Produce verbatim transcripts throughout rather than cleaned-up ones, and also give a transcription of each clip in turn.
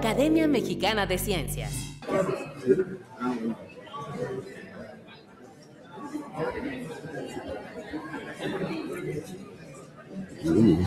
Academia Mexicana de Ciencias. Mm.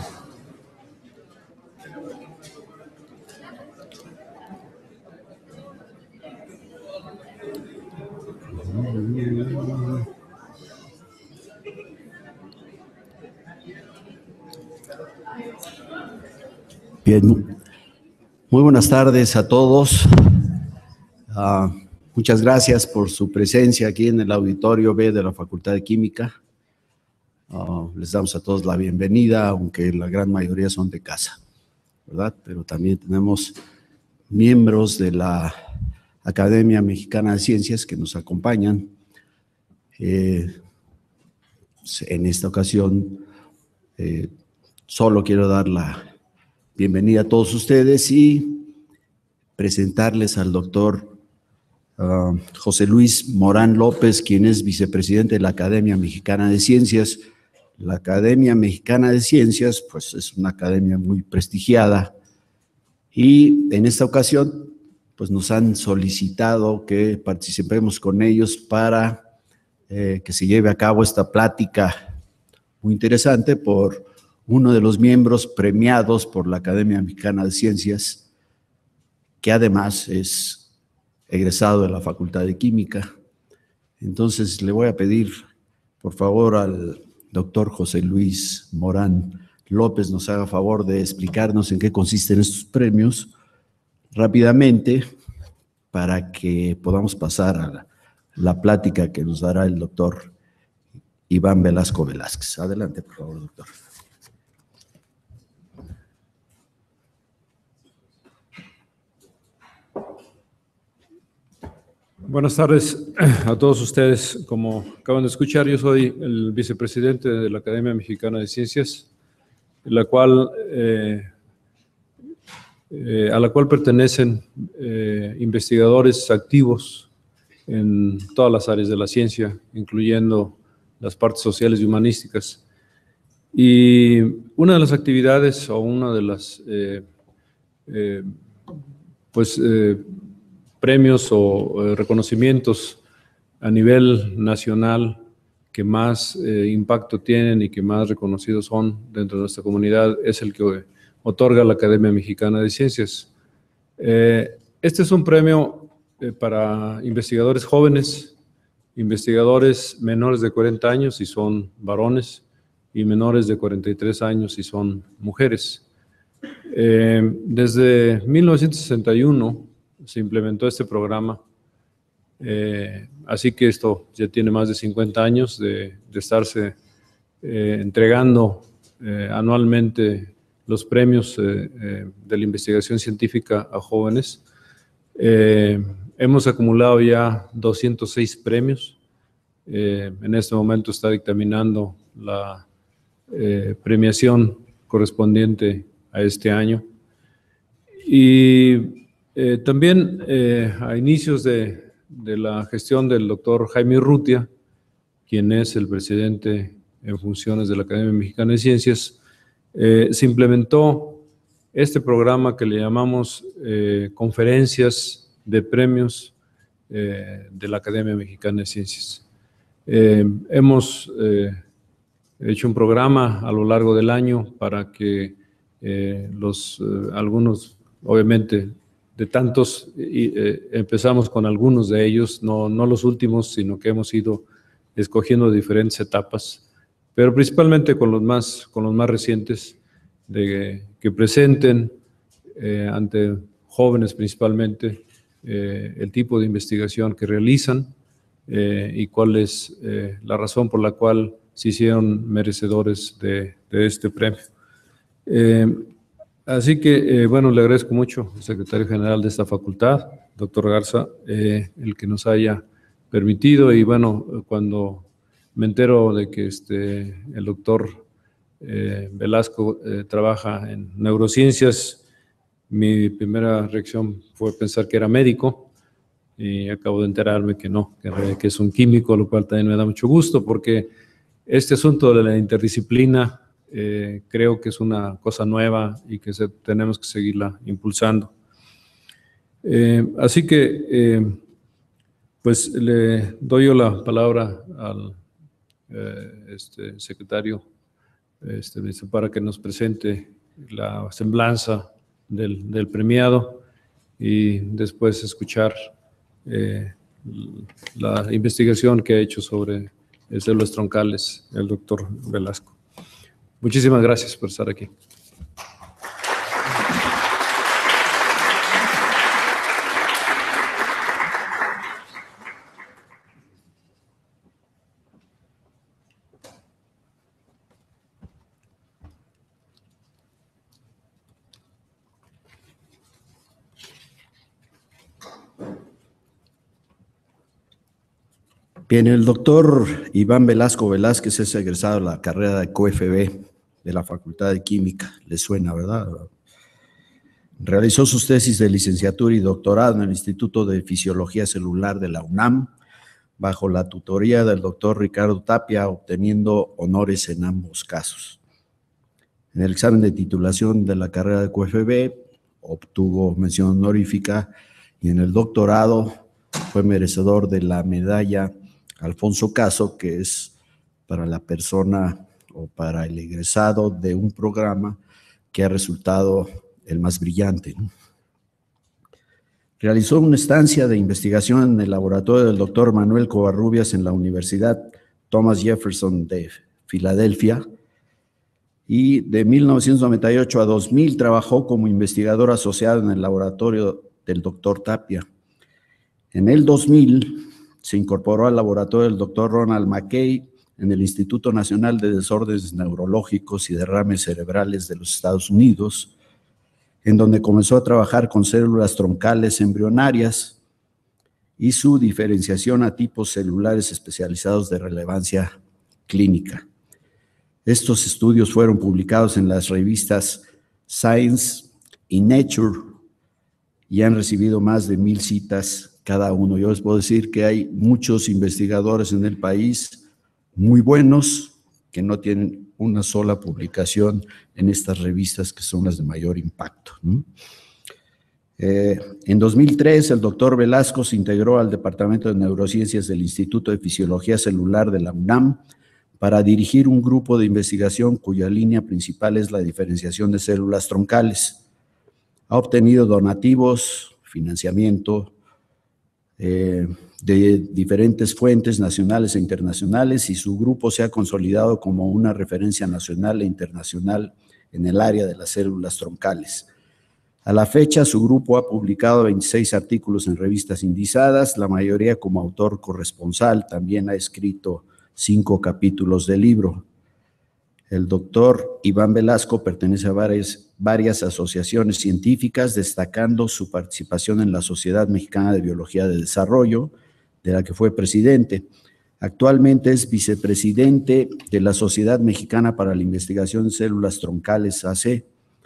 Bien, muy buenas tardes a todos. Uh, muchas gracias por su presencia aquí en el auditorio B de la Facultad de Química. Uh, les damos a todos la bienvenida, aunque la gran mayoría son de casa, ¿verdad? Pero también tenemos miembros de la Academia Mexicana de Ciencias que nos acompañan. Eh, en esta ocasión, eh, solo quiero dar la bienvenida a todos ustedes y presentarles al doctor uh, José Luis Morán López, quien es vicepresidente de la Academia Mexicana de Ciencias. La Academia Mexicana de Ciencias, pues es una academia muy prestigiada y en esta ocasión, pues nos han solicitado que participemos con ellos para eh, que se lleve a cabo esta plática muy interesante por uno de los miembros premiados por la Academia Mexicana de Ciencias, que además es egresado de la Facultad de Química. Entonces le voy a pedir, por favor, al doctor José Luis Morán López nos haga favor de explicarnos en qué consisten estos premios rápidamente para que podamos pasar a la, la plática que nos dará el doctor Iván Velasco Velázquez. Adelante, por favor, doctor. Buenas tardes a todos ustedes. Como acaban de escuchar, yo soy el vicepresidente de la Academia Mexicana de Ciencias, la cual, eh, eh, a la cual pertenecen eh, investigadores activos en todas las áreas de la ciencia, incluyendo las partes sociales y humanísticas. Y una de las actividades o una de las eh, eh, pues, eh, premios o eh, reconocimientos a nivel nacional que más eh, impacto tienen y que más reconocidos son dentro de nuestra comunidad es el que otorga la Academia Mexicana de Ciencias. Eh, este es un premio eh, para investigadores jóvenes, investigadores menores de cuarenta años si son varones y menores de cuarenta y tres años si son mujeres. Eh, desde mil novecientos sesenta y uno se implementó este programa, eh, así que esto ya tiene más de cincuenta años de, de estarse eh, entregando eh, anualmente los premios eh, eh, de la investigación científica a jóvenes. Eh, hemos acumulado ya doscientos seis premios. Eh, en este momento está dictaminando la eh, premiación correspondiente a este año. Y Eh, también eh, a inicios de, de la gestión del doctor Jaime Urrutia, quien es el presidente en funciones de la Academia Mexicana de Ciencias, eh, se implementó este programa que le llamamos eh, Conferencias de Premios eh, de la Academia Mexicana de Ciencias. Eh, hemos eh, hecho un programa a lo largo del año para que eh, los, eh, algunos, obviamente, de tantos, y, eh, empezamos con algunos de ellos, no, no los últimos, sino que hemos ido escogiendo diferentes etapas, pero principalmente con los más, con los más recientes, de, que presenten eh, ante jóvenes principalmente eh, el tipo de investigación que realizan eh, y cuál es eh, la razón por la cual se hicieron merecedores de, de este premio. Eh, Así que, eh, bueno, le agradezco mucho al secretario general de esta facultad, doctor Garza, eh, el que nos haya permitido. Y bueno, cuando me entero de que este, el doctor eh, Velasco eh, trabaja en neurociencias, mi primera reacción fue pensar que era médico y acabo de enterarme que no, que, que es un químico, lo cual también me da mucho gusto porque este asunto de la interdisciplina Eh, creo que es una cosa nueva y que se, tenemos que seguirla impulsando. Eh, así que, eh, pues le doy yo la palabra al eh, este, secretario este, para que nos presente la semblanza del, del premiado y después escuchar eh, la investigación que ha hecho sobre células troncales el doctor Velasco. Muchísimas gracias por estar aquí. Bien, el doctor Iván Velasco Velázquez es egresado de la carrera de C O F B de la Facultad de Química. ¿Le suena, verdad? Realizó sus tesis de licenciatura y doctorado en el Instituto de Fisiología Celular de la UNAM, bajo la tutoría del doctor Ricardo Tapia, obteniendo honores en ambos casos. En el examen de titulación de la carrera de C O F B obtuvo mención honorífica y en el doctorado fue merecedor de la medalla Alfonso Caso, que es para la persona o para el egresado de un programa que ha resultado el más brillante. Realizó una estancia de investigación en el laboratorio del doctor Manuel Covarrubias en la Universidad Thomas Jefferson de Filadelfia y de mil novecientos noventa y ocho a dos mil trabajó como investigador asociado en el laboratorio del doctor Tapia. En el dos mil se incorporó al laboratorio del doctor Ronald McKay en el Instituto Nacional de Desórdenes Neurológicos y Derrames Cerebrales de los Estados Unidos, en donde comenzó a trabajar con células troncales embrionarias y su diferenciación a tipos celulares especializados de relevancia clínica. Estos estudios fueron publicados en las revistas Science y Nature y han recibido más de mil citas cada uno. Yo les puedo decir que hay muchos investigadores en el país muy buenos que no tienen una sola publicación en estas revistas que son las de mayor impacto, ¿no? Eh, en dos mil tres, el doctor Velasco se integró al Departamento de Neurociencias del Instituto de Fisiología Celular de la UNAM para dirigir un grupo de investigación cuya línea principal es la diferenciación de células troncales. Ha obtenido donativos, financiamiento, Eh, de diferentes fuentes nacionales e internacionales y su grupo se ha consolidado como una referencia nacional e internacional en el área de las células troncales. A la fecha, su grupo ha publicado veintiséis artículos en revistas indizadas, la mayoría como autor corresponsal. También ha escrito cinco capítulos de libro. El doctor Iván Velasco pertenece a varias, varias asociaciones científicas, destacando su participación en la Sociedad Mexicana de Biología de Desarrollo, de la que fue presidente. Actualmente es vicepresidente de la Sociedad Mexicana para la Investigación de Células Troncales, A C.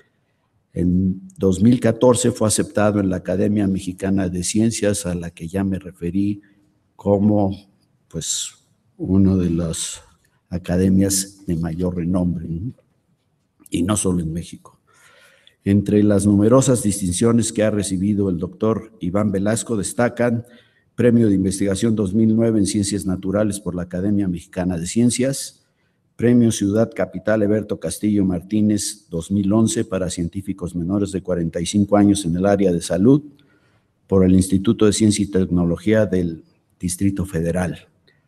En dos mil catorce fue aceptado en la Academia Mexicana de Ciencias, a la que ya me referí como pues, uno de los academias de mayor renombre, ¿no? Y no solo en México. Entre las numerosas distinciones que ha recibido el doctor Iván Velasco destacan Premio de Investigación dos mil nueve en Ciencias Naturales por la Academia Mexicana de Ciencias, Premio Ciudad Capital Eberto Castillo Martínez dos mil once para científicos menores de cuarenta y cinco años en el área de salud por el Instituto de Ciencia y Tecnología del Distrito Federal.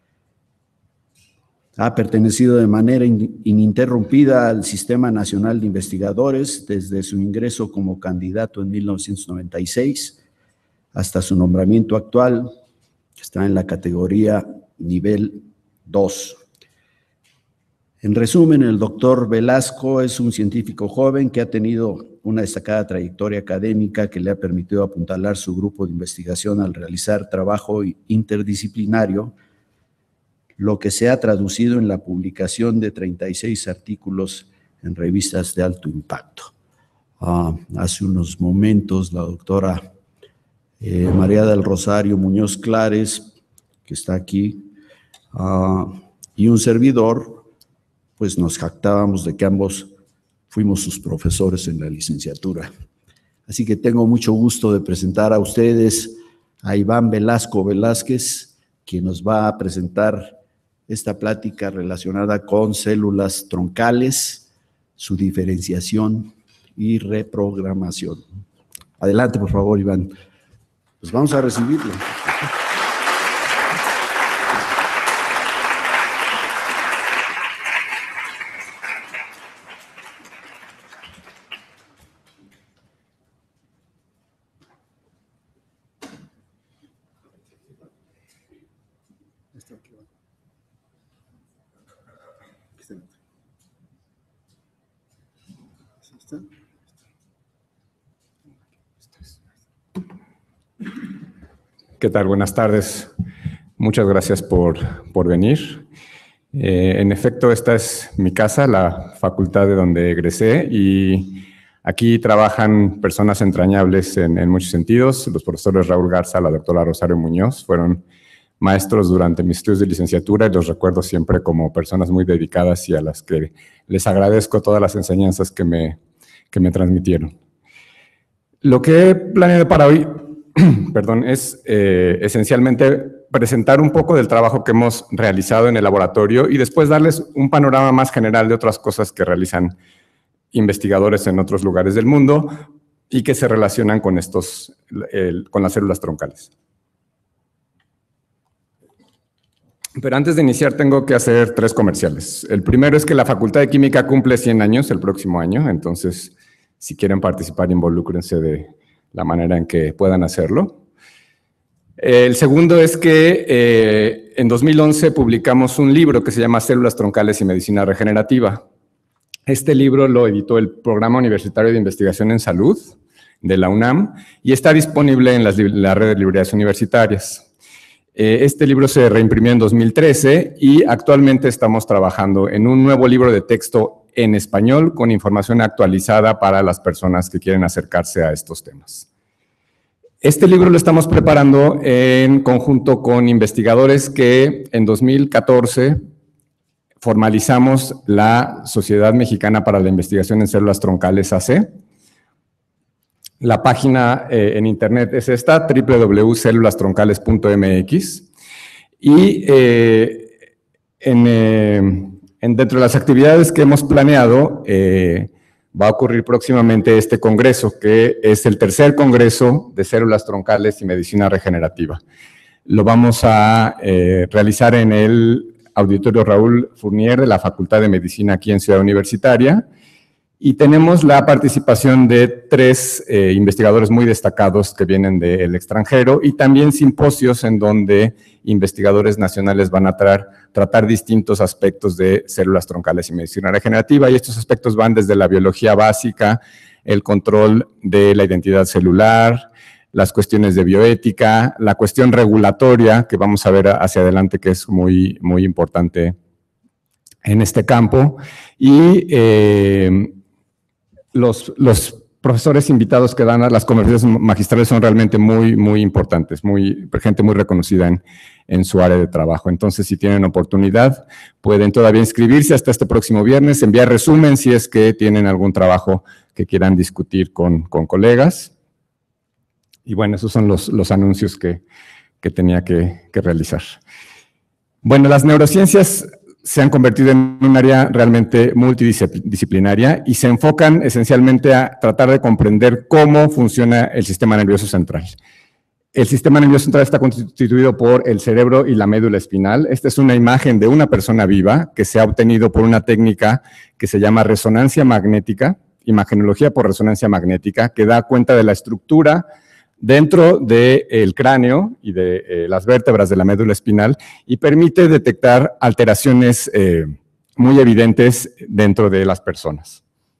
Ha pertenecido de manera ininterrumpida al Sistema Nacional de Investigadores desde su ingreso como candidato en mil novecientos noventa y seis hasta su nombramiento actual, que está en la categoría nivel dos. En resumen, el doctor Velasco es un científico joven que ha tenido una destacada trayectoria académica que le ha permitido apuntalar su grupo de investigación al realizar trabajo interdisciplinario, lo que se ha traducido en la publicación de treinta y seis artículos en revistas de alto impacto. Uh, hace unos momentos la doctora eh, María del Rosario Muñoz Clares, que está aquí, uh, y un servidor, pues nos jactábamos de que ambos fuimos sus profesores en la licenciatura. Así que tengo mucho gusto de presentar a ustedes a Iván Velasco Velázquez, quien nos va a presentar esta plática relacionada con células troncales, su diferenciación y reprogramación. Adelante, por favor, Iván. Pues vamos a recibirlo. ¿Qué tal? Buenas tardes. Muchas gracias por, por venir. Eh, en efecto, esta es mi casa, la facultad de donde egresé, y aquí trabajan personas entrañables en, en muchos sentidos. Los profesores Raúl Garza, la doctora Rosario Muñoz, fueron maestros durante mis estudios de licenciatura y los recuerdo siempre como personas muy dedicadas y a las que les agradezco todas las enseñanzas que me, que me transmitieron. Lo que he planeado para hoy perdón, es eh, esencialmente presentar un poco del trabajo que hemos realizado en el laboratorio y después darles un panorama más general de otras cosas que realizan investigadores en otros lugares del mundo y que se relacionan con, estos, el, con las células troncales. Pero antes de iniciar tengo que hacer tres comerciales. El primero es que la Facultad de Química cumple cien años el próximo año, entonces si quieren participar, involúcrense de la manera en que puedan hacerlo. El segundo es que eh, en dos mil once publicamos un libro que se llama Células troncales y medicina regenerativa. Este libro lo editó el Programa Universitario de Investigación en Salud de la UNAM y está disponible en las, la red de librerías universitarias. Eh, este libro se reimprimió en dos mil trece y actualmente estamos trabajando en un nuevo libro de texto en español con información actualizada para las personas que quieren acercarse a estos temas. Este libro lo estamos preparando en conjunto con investigadores que en dos mil catorce formalizamos la Sociedad Mexicana para la Investigación en Células Troncales, A C. La página eh, en internet es esta, doble u doble u doble u punto células troncales punto m x, y eh, en... Eh, Dentro de las actividades que hemos planeado, eh, va a ocurrir próximamente este congreso, que es el tercer congreso de células troncales y medicina regenerativa. Lo vamos a eh, realizar en el Auditorio Raúl Fournier de la Facultad de Medicina aquí en Ciudad Universitaria, y tenemos la participación de tres eh, investigadores muy destacados que vienen del extranjero y también simposios en donde investigadores nacionales van a traer, tratar distintos aspectos de células troncales y medicina regenerativa, y estos aspectos van desde la biología básica, el control de la identidad celular, las cuestiones de bioética, la cuestión regulatoria, que vamos a ver hacia adelante que es muy, muy importante en este campo, y eh, Los, los profesores invitados que dan a las conferencias magistrales son realmente muy, muy importantes, muy, gente muy reconocida en, en su área de trabajo. Entonces, si tienen oportunidad, pueden todavía inscribirse hasta este próximo viernes, enviar resumen si es que tienen algún trabajo que quieran discutir con, con colegas. Y bueno, esos son los, los anuncios que, que tenía que, que realizar. Bueno, las neurociencias se han convertido en un área realmente multidisciplinaria y se enfocan esencialmente a tratar de comprender cómo funciona el sistema nervioso central. El sistema nervioso central está constituido por el cerebro y la médula espinal. Esta es una imagen de una persona viva que se ha obtenido por una técnica que se llama resonancia magnética, imagenología por resonancia magnética, que da cuenta de la estructura dentro del cráneo y de eh, las vértebras de la médula espinal y permite detectar alteraciones eh, muy evidentes dentro de las personas.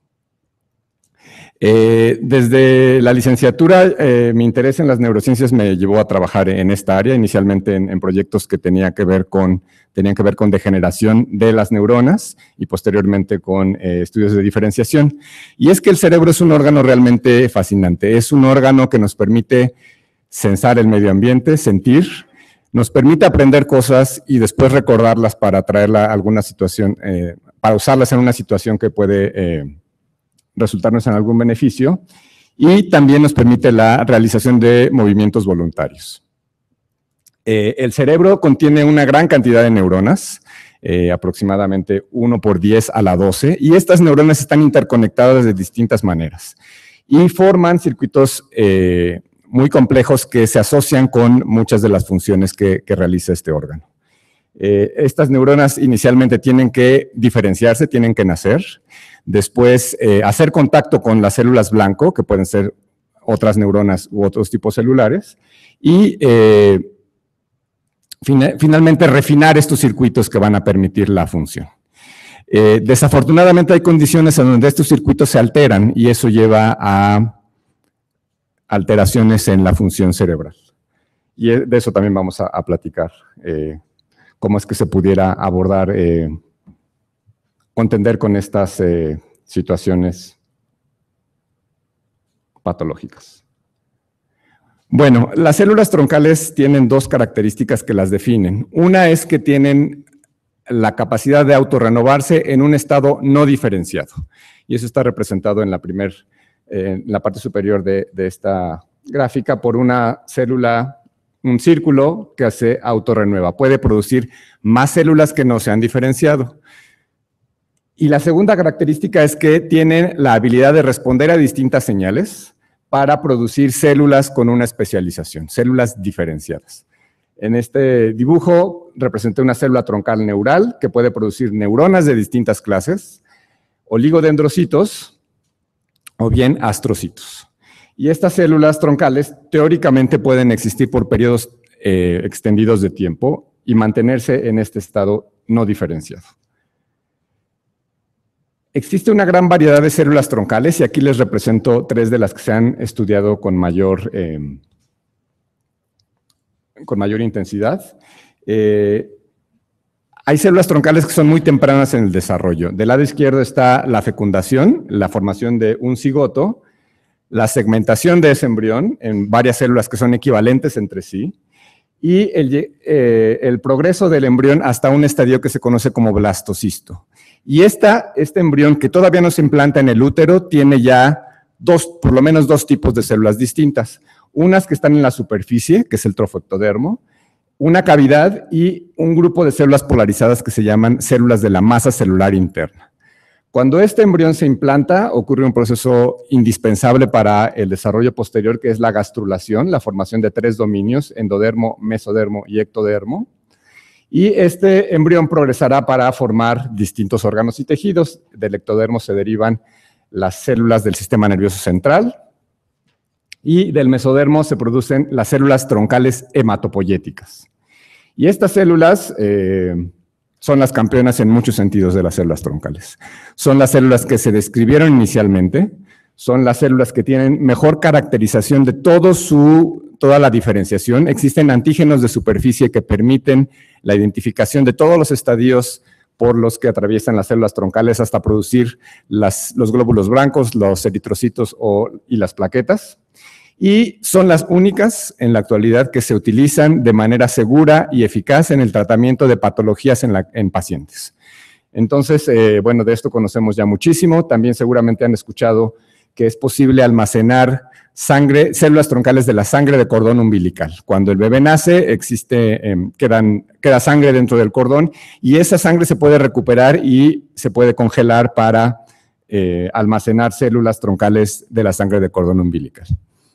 Eh, desde la licenciatura, eh, mi interés en las neurociencias me llevó a trabajar en esta área, inicialmente en, en proyectos que tenía que ver con, tenían que ver con degeneración de las neuronas y posteriormente con eh, estudios de diferenciación. Y es que el cerebro es un órgano realmente fascinante, es un órgano que nos permite sensar el medio ambiente, sentir, nos permite aprender cosas y después recordarlas para traerla a alguna situación, eh, para usarlas en una situación que puede eh, resultarnos en algún beneficio. y también nos permite la realización de movimientos voluntarios. Eh, el cerebro contiene una gran cantidad de neuronas, eh, aproximadamente uno por diez a la doce, y estas neuronas están interconectadas de distintas maneras y forman circuitos eh, muy complejos que se asocian con muchas de las funciones que, que realiza este órgano. Eh, estas neuronas inicialmente tienen que diferenciarse, tienen que nacer, después eh, hacer contacto con las células blanco, que pueden ser otras neuronas u otros tipos celulares, y eh, finalmente refinar estos circuitos que van a permitir la función. Eh, desafortunadamente hay condiciones en donde estos circuitos se alteran y eso lleva a alteraciones en la función cerebral. Y de eso también vamos a, a platicar, eh, cómo es que se pudiera abordar, eh, contender con estas eh, situaciones patológicas. Bueno, las células troncales tienen dos características que las definen. Una es que tienen la capacidad de autorrenovarse en un estado no diferenciado. Y eso está representado en la, primer, eh, en la parte superior de, de esta gráfica por una célula, un círculo que se autorrenueva. Puede producir más células que no se han diferenciado. Y la segunda característica es que tienen la habilidad de responder a distintas señales para producir células con una especialización, células diferenciadas. En este dibujo representé una célula troncal neural que puede producir neuronas de distintas clases, oligodendrocitos o bien astrocitos. Y estas células troncales teóricamente pueden existir por periodos eh, extendidos de tiempo y mantenerse en este estado no diferenciado. Existe una gran variedad de células troncales y aquí les represento tres de las que se han estudiado con mayor, eh, con mayor intensidad. Eh, hay células troncales que son muy tempranas en el desarrollo. Del lado izquierdo está la fecundación, la formación de un cigoto, la segmentación de ese embrión en varias células que son equivalentes entre sí, y el, eh, el progreso del embrión hasta un estadio que se conoce como blastocisto. Y esta, este embrión que todavía no se implanta en el útero tiene ya dos, por lo menos dos tipos de células distintas. Unas que están en la superficie, que es el trofectodermo, una cavidad y un grupo de células polarizadas que se llaman células de la masa celular interna. Cuando este embrión se implanta, ocurre un proceso indispensable para el desarrollo posterior, que es la gastrulación, la formación de tres dominios, endodermo, mesodermo y ectodermo. Y este embrión progresará para formar distintos órganos y tejidos. Del ectodermo se derivan las células del sistema nervioso central y del mesodermo se producen las células troncales hematopoyéticas. Y estas células eh, son las campeonas en muchos sentidos de las células troncales. Son las células que se describieron inicialmente, son las células que tienen mejor caracterización de todo su, toda la diferenciación. Existen antígenos de superficie que permiten la identificación de todos los estadios por los que atraviesan las células troncales hasta producir las, los glóbulos blancos, los eritrocitos o, y las plaquetas. Y son las únicas en la actualidad que se utilizan de manera segura y eficaz en el tratamiento de patologías en, la, en pacientes. Entonces, eh, bueno, de esto conocemos ya muchísimo. También seguramente han escuchado que es posible almacenar sangre, células troncales de la sangre de cordón umbilical. Cuando el bebé nace, existe, eh, quedan, queda sangre dentro del cordón y esa sangre se puede recuperar y se puede congelar para eh, almacenar células troncales de la sangre de cordón umbilical.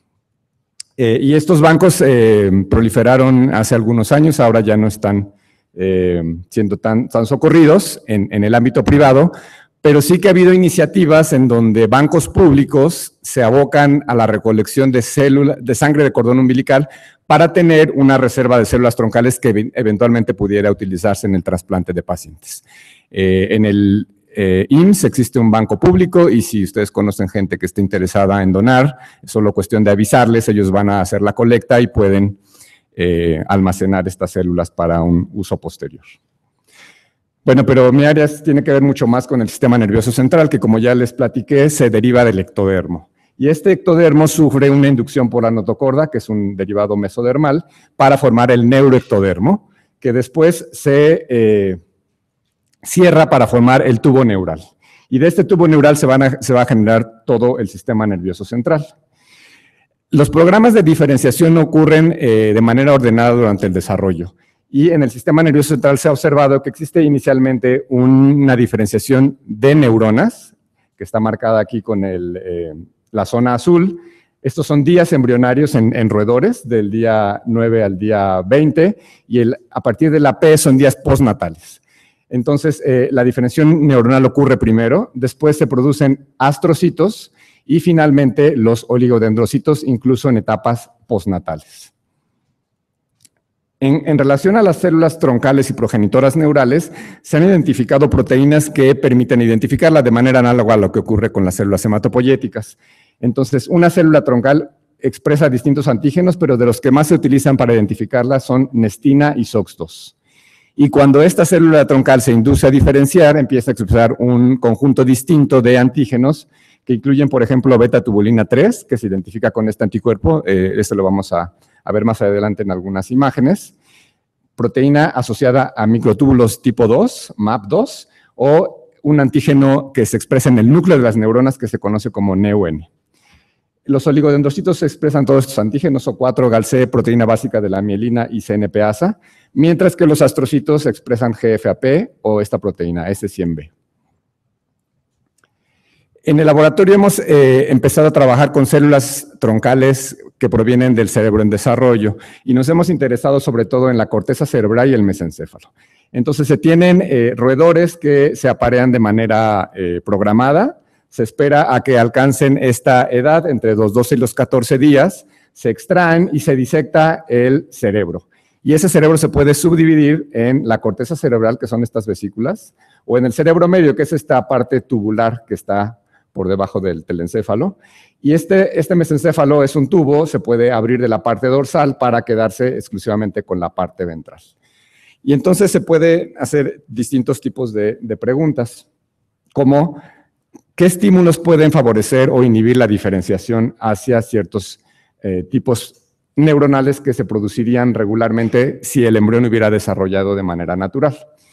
Eh, y estos bancos eh, proliferaron hace algunos años, ahora ya no están eh, siendo tan, tan socorridos en, en el ámbito privado, pero sí que ha habido iniciativas en donde bancos públicos se abocan a la recolección de, célula, de sangre de cordón umbilical para tener una reserva de células troncales que eventualmente pudiera utilizarse en el trasplante de pacientes. Eh, en el eh, I M S S existe un banco público y si ustedes conocen gente que esté interesada en donar, es solo cuestión de avisarles, ellos van a hacer la colecta y pueden eh, almacenar estas células para un uso posterior. Bueno, pero mi área tiene que ver mucho más con el sistema nervioso central, que como ya les platiqué, se deriva del ectodermo. Y este ectodermo sufre una inducción por la notocorda, que es un derivado mesodermal, para formar el neuroectodermo, que después se eh, cierra para formar el tubo neural. Y de este tubo neural se, van a, se va a generar todo el sistema nervioso central. Los programas de diferenciación ocurren eh, de manera ordenada durante el desarrollo. Y en el sistema nervioso central se ha observado que existe inicialmente un, una diferenciación de neuronas, que está marcada aquí con el, eh, la zona azul. Estos son días embrionarios en, en roedores, del día nueve al día veinte, y el, a partir de la P son días postnatales. Entonces, eh, la diferenciación neuronal ocurre primero, después se producen astrocitos y finalmente los oligodendrocitos, incluso en etapas postnatales. En, en relación a las células troncales y progenitoras neurales, se han identificado proteínas que permiten identificarla de manera análoga a lo que ocurre con las células hematopoyéticas. Entonces, una célula troncal expresa distintos antígenos, pero de los que más se utilizan para identificarla son nestina y S O X dos. Y cuando esta célula troncal se induce a diferenciar, empieza a expresar un conjunto distinto de antígenos que incluyen, por ejemplo, beta-tubulina tres, que se identifica con este anticuerpo, eh, esto lo vamos a, a ver más adelante en algunas imágenes, proteína asociada a microtúbulos tipo dos, M A P dos, o un antígeno que se expresa en el núcleo de las neuronas que se conoce como N E U N. Los oligodendrocitos expresan todos estos antígenos, O cuatro, Gal C, proteína básica de la mielina y C N P A S A, mientras que los astrocitos expresan G F A P o esta proteína, S cien B. En el laboratorio hemos eh, empezado a trabajar con células troncales que provienen del cerebro en desarrollo y nos hemos interesado sobre todo en la corteza cerebral y el mesencéfalo. Entonces se tienen eh, roedores que se aparean de manera eh, programada, se espera a que alcancen esta edad, entre los doce y los catorce días, se extraen y se disecta el cerebro. Y ese cerebro se puede subdividir en la corteza cerebral, que son estas vesículas, o en el cerebro medio, que es esta parte tubular que está por debajo del telencéfalo. Y este, este mesencéfalo es un tubo, se puede abrir de la parte dorsal para quedarse exclusivamente con la parte ventral. Y entonces se puede hacer distintos tipos de, de preguntas, como ¿qué estímulos pueden favorecer o inhibir la diferenciación hacia ciertos eh, tipos neuronales que se producirían regularmente si el embrión hubiera desarrollado de manera natural?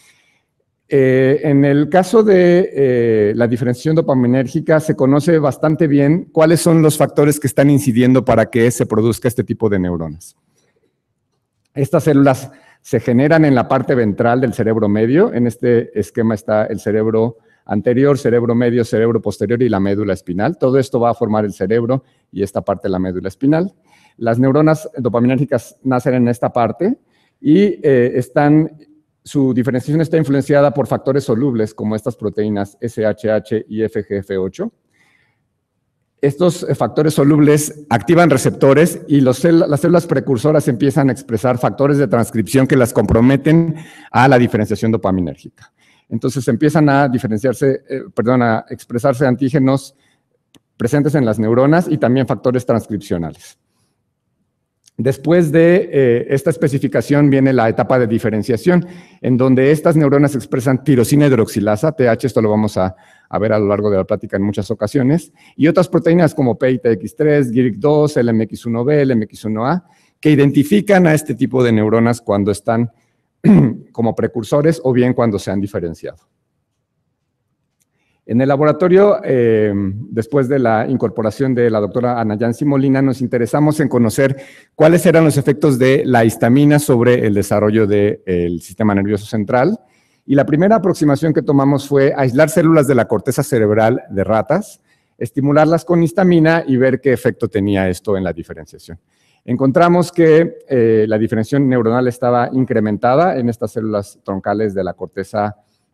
Eh, en el caso de eh, la diferenciación dopaminérgica se conoce bastante bien cuáles son los factores que están incidiendo para que se produzca este tipo de neuronas. Estas células se generan en la parte ventral del cerebro medio. En este esquema está el cerebro anterior, cerebro medio, cerebro posterior y la médula espinal. Todo esto va a formar el cerebro y esta parte de la médula espinal. Las neuronas dopaminérgicas nacen en esta parte y eh, están, su diferenciación está influenciada por factores solubles como estas proteínas S H H y F G F ocho. Estos factores solubles activan receptores y los cel- las células precursoras empiezan a expresar factores de transcripción que las comprometen a la diferenciación dopaminérgica. Entonces empiezan a diferenciarse, eh, perdón, a expresarse antígenos presentes en las neuronas y también factores transcripcionales. Después de eh, esta especificación viene la etapa de diferenciación, en donde estas neuronas expresan tirosina hidroxilasa, T H, esto lo vamos a, a ver a lo largo de la plática en muchas ocasiones, y otras proteínas como P I T X tres, G I R C dos, L M X uno B, L M X uno A, que identifican a este tipo de neuronas cuando están como precursores o bien cuando se han diferenciado. En el laboratorio, eh, después de la incorporación de la doctora Ana Yancy Molina, nos interesamos en conocer cuáles eran los efectos de la histamina sobre el desarrollo del sistema nervioso central. Y la primera aproximación que tomamos fue aislar células de la corteza cerebral de ratas, estimularlas con histamina y ver qué efecto tenía esto en la diferenciación. Encontramos que eh, la diferenciación neuronal estaba incrementada en estas células troncales de la corteza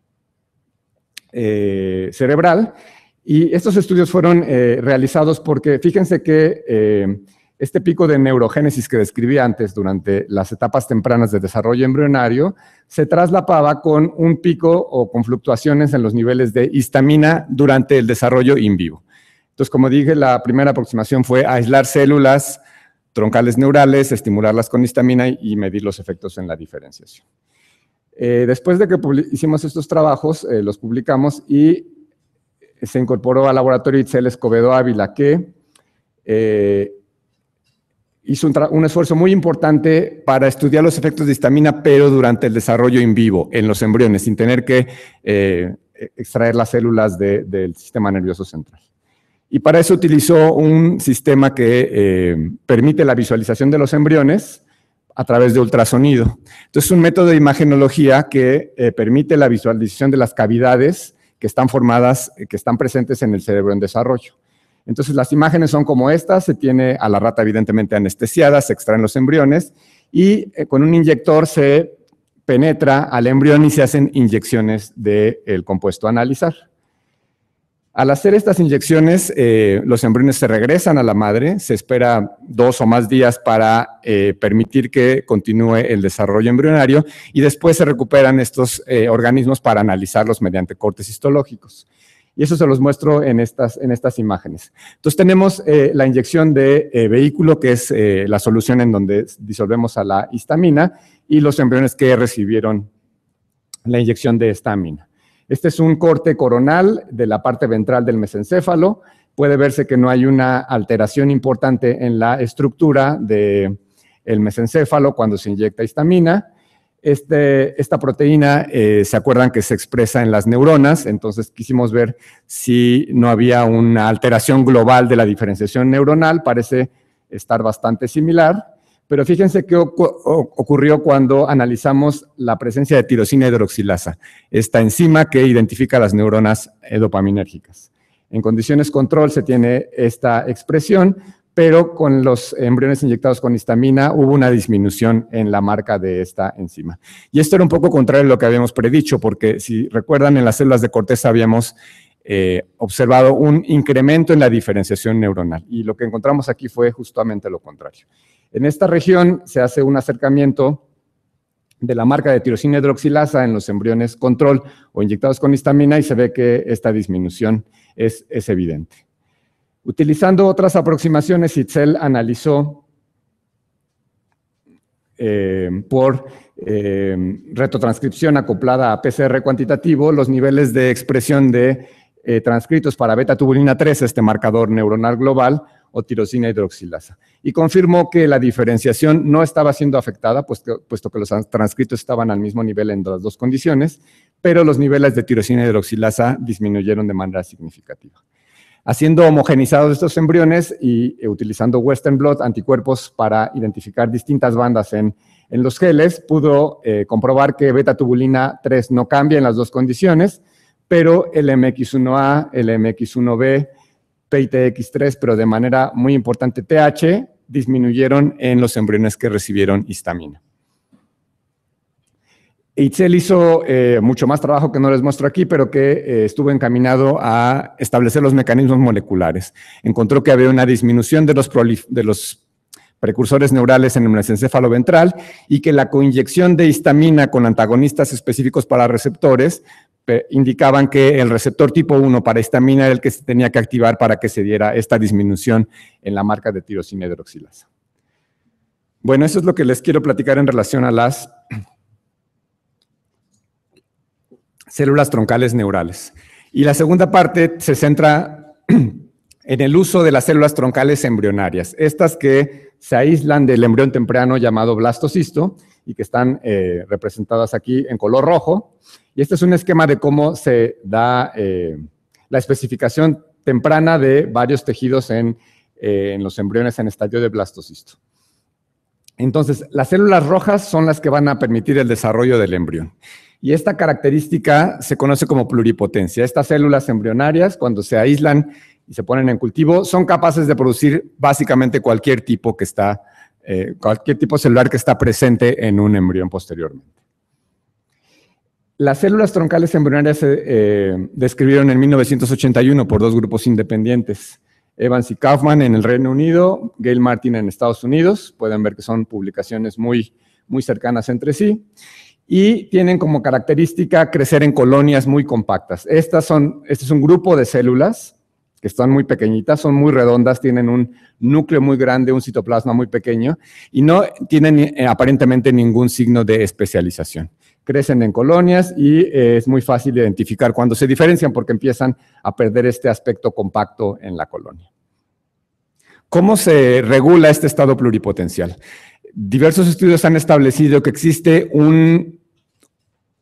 Eh, cerebral, y estos estudios fueron eh, realizados porque fíjense que eh, este pico de neurogénesis que describí antes durante las etapas tempranas de desarrollo embrionario se traslapaba con un pico o con fluctuaciones en los niveles de histamina durante el desarrollo in vivo. Entonces, como dije, la primera aproximación fue aislar células troncales neurales, estimularlas con histamina y medir los efectos en la diferenciación. Eh, después de que hicimos estos trabajos, eh, los publicamos y se incorporó al laboratorio Itzel Escobedo Ávila, que eh, hizo un, un esfuerzo muy importante para estudiar los efectos de histamina, pero durante el desarrollo in vivo, en los embriones, sin tener que eh, extraer las células de, del sistema nervioso central. Y para eso utilizó un sistema que eh, permite la visualización de los embriones a través de ultrasonido. Entonces, es un método de imagenología que eh, permite la visualización de las cavidades que están formadas, que están presentes en el cerebro en desarrollo. Entonces, las imágenes son como estas, se tiene a la rata evidentemente anestesiada, se extraen los embriones y eh, con un inyector se penetra al embrión y se hacen inyecciones del compuesto a analizar. Al hacer estas inyecciones, eh, los embriones se regresan a la madre, se espera dos o más días para eh, permitir que continúe el desarrollo embrionario y después se recuperan estos eh, organismos para analizarlos mediante cortes histológicos. Y eso se los muestro en estas, en estas imágenes. Entonces tenemos eh, la inyección de eh, vehículo, que es eh, la solución en donde disolvemos a la histamina, y los embriones que recibieron la inyección de histamina. Este es un corte coronal de la parte ventral del mesencéfalo. Puede verse que no hay una alteración importante en la estructura del mesencéfalo cuando se inyecta histamina. Este, esta proteína, eh, ¿se acuerdan que se expresa en las neuronas? Entonces quisimos ver si no había una alteración global de la diferenciación neuronal. Parece estar bastante similar. Pero fíjense qué ocurrió cuando analizamos la presencia de tirosina hidroxilasa, esta enzima que identifica las neuronas dopaminérgicas. En condiciones control se tiene esta expresión, pero con los embriones inyectados con histamina hubo una disminución en la marca de esta enzima. Y esto era un poco contrario a lo que habíamos predicho, porque si recuerdan, en las células de corteza habíamos eh, observado un incremento en la diferenciación neuronal, y lo que encontramos aquí fue justamente lo contrario. En esta región se hace un acercamiento de la marca de tirosina hidroxilasa en los embriones control o inyectados con histamina y se ve que esta disminución es, es evidente. Utilizando otras aproximaciones, Itzel analizó eh, por eh, retrotranscripción acoplada a P C R cuantitativo los niveles de expresión de eh, transcritos para beta-tubulina tres, este marcador neuronal global, o tirosina hidroxilasa. Y confirmó que la diferenciación no estaba siendo afectada, puesto, puesto que los transcritos estaban al mismo nivel en las dos condiciones, pero los niveles de tirosina hidroxilasa disminuyeron de manera significativa. Haciendo homogenizados estos embriones y eh, utilizando Western blot, anticuerpos para identificar distintas bandas en, en los geles, pudo eh, comprobar que beta-tubulina tres no cambia en las dos condiciones, pero el M X uno A, el M X uno B, P I T X tres, pero de manera muy importante T H, disminuyeron en los embriones que recibieron histamina. Itzel hizo eh, mucho más trabajo que no les muestro aquí, pero que eh, estuvo encaminado a establecer los mecanismos moleculares. Encontró que había una disminución de los, de los precursores neurales en el mesencéfalo ventral y que la coinyección de histamina con antagonistas específicos para receptores indicaban que el receptor tipo uno para histamina era el que se tenía que activar para que se diera esta disminución en la marca de tirosina hidroxilasa. Bueno, eso es lo que les quiero platicar en relación a las células troncales neurales. Y la segunda parte se centra en el uso de las células troncales embrionarias, estas que se aíslan del embrión temprano llamado blastocisto y que están eh, representadas aquí en color rojo. Y este es un esquema de cómo se da eh, la especificación temprana de varios tejidos en, eh, en los embriones en estadio de blastocisto. Entonces, las células rojas son las que van a permitir el desarrollo del embrión. Y esta característica se conoce como pluripotencia. Estas células embrionarias, cuando se aíslan y se ponen en cultivo, son capaces de producir básicamente cualquier tipo que está, eh, cualquier tipo celular que está presente en un embrión posteriormente. Las células troncales embrionarias se eh, describieron en mil novecientos ochenta y uno por dos grupos independientes, Evans y Kaufman en el Reino Unido, Gail Martin en Estados Unidos. Pueden ver que son publicaciones muy, muy cercanas entre sí. Y tienen como característica crecer en colonias muy compactas. Estas son, este es un grupo de células que están muy pequeñitas, son muy redondas, tienen un núcleo muy grande, un citoplasma muy pequeño y no tienen eh, aparentemente ningún signo de especialización. Crecen en colonias y eh, es muy fácil de identificar cuando se diferencian porque empiezan a perder este aspecto compacto en la colonia. ¿Cómo se regula este estado pluripotencial? Diversos estudios han establecido que existe un,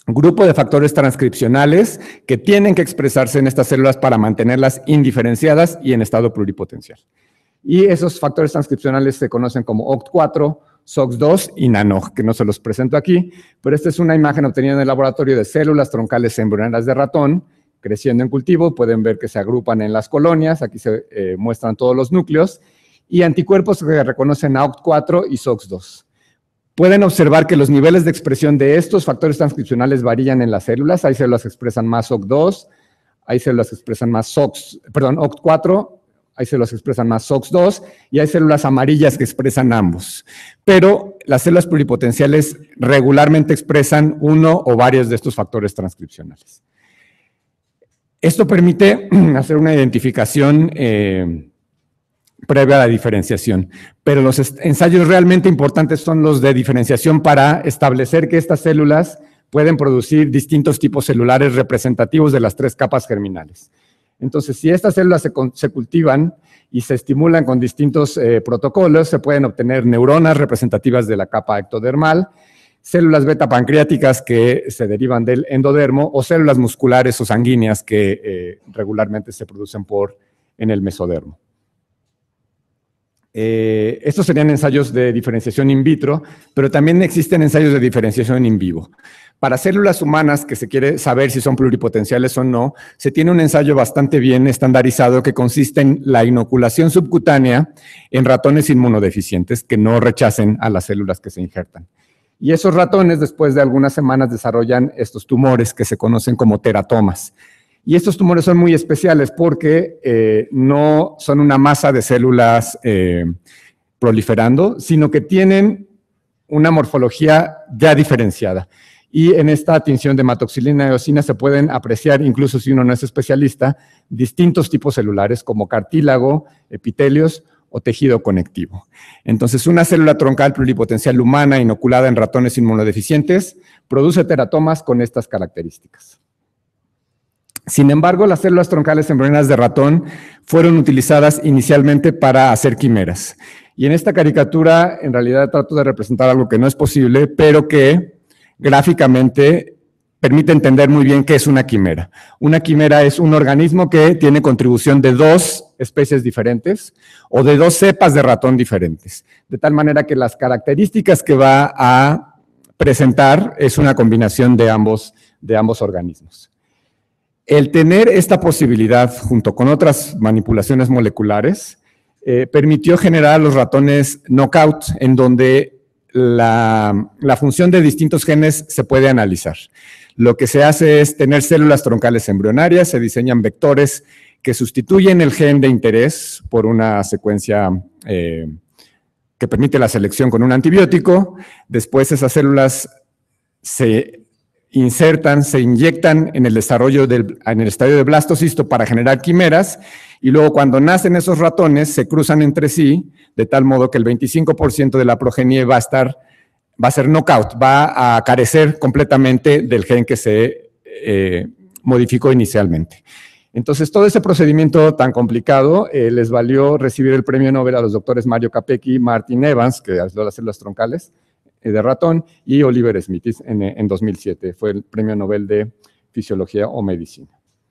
grupo de factores transcripcionales que tienen que expresarse en estas células para mantenerlas indiferenciadas y en estado pluripotencial. Y esos factores transcripcionales se conocen como O C T cuatro, S O X dos y NANOG, que no se los presento aquí, pero esta es una imagen obtenida en el laboratorio de células troncales embrionarias de ratón, creciendo en cultivo. Pueden ver que se agrupan en las colonias, aquí se eh, muestran todos los núcleos, y anticuerpos que reconocen a O C T cuatro y S O X dos. Pueden observar que los niveles de expresión de estos factores transcripcionales varían en las células. Hay células que expresan más O C T dos, hay células que expresan más S O X, perdón, O C T cuatro, hay células que expresan más S O X dos y hay células amarillas que expresan ambos. Pero las células pluripotenciales regularmente expresan uno o varios de estos factores transcripcionales. Esto permite hacer una identificación eh, previa a la diferenciación, pero los ensayos realmente importantes son los de diferenciación para establecer que estas células pueden producir distintos tipos celulares representativos de las tres capas germinales. Entonces, si estas células se, se cultivan y se estimulan con distintos eh, protocolos, se pueden obtener neuronas representativas de la capa ectodermal, células beta pancreáticas que se derivan del endodermo o células musculares o sanguíneas que eh, regularmente se producen por, en el mesodermo. Eh, estos serían ensayos de diferenciación in vitro, pero también existen ensayos de diferenciación in vivo. Para células humanas que se quiere saber si son pluripotenciales o no, se tiene un ensayo bastante bien estandarizado que consiste en la inoculación subcutánea en ratones inmunodeficientes que no rechacen a las células que se injertan. Y esos ratones después de algunas semanas desarrollan estos tumores que se conocen como teratomas. Y estos tumores son muy especiales porque eh, no son una masa de células eh, proliferando, sino que tienen una morfología ya diferenciada. Y en esta tinción de hematoxilina y eosina se pueden apreciar, incluso si uno no es especialista, distintos tipos celulares como cartílago, epitelios o tejido conectivo. Entonces, una célula troncal pluripotencial humana inoculada en ratones inmunodeficientes produce teratomas con estas características. Sin embargo, las células troncales embrionarias de ratón fueron utilizadas inicialmente para hacer quimeras. Y en esta caricatura, en realidad, trato de representar algo que no es posible, pero que gráficamente permite entender muy bien qué es una quimera. Una quimera es un organismo que tiene contribución de dos especies diferentes o de dos cepas de ratón diferentes, de tal manera que las características que va a presentar es una combinación de ambos, de ambos organismos. El tener esta posibilidad, junto con otras manipulaciones moleculares, eh, permitió generar los ratones knockout, en donde la, la función de distintos genes se puede analizar. Lo que se hace es tener células troncales embrionarias, se diseñan vectores que sustituyen el gen de interés por una secuencia eh, que permite la selección con un antibiótico. Después esas células se insertan, se inyectan en el desarrollo del, en el estadio de blastocisto para generar quimeras, y luego cuando nacen esos ratones se cruzan entre sí, de tal modo que el veinticinco por ciento de la progenie va a estar, va a ser knockout, va a carecer completamente del gen que se eh, modificó inicialmente. Entonces, todo ese procedimiento tan complicado eh, les valió recibir el premio Nobel a los doctores Mario Capecchi y Martin Evans, que ayudó a las células troncales de ratón, y Oliver Smith en, en dos mil siete, fue el premio Nobel de Fisiología o Medicina.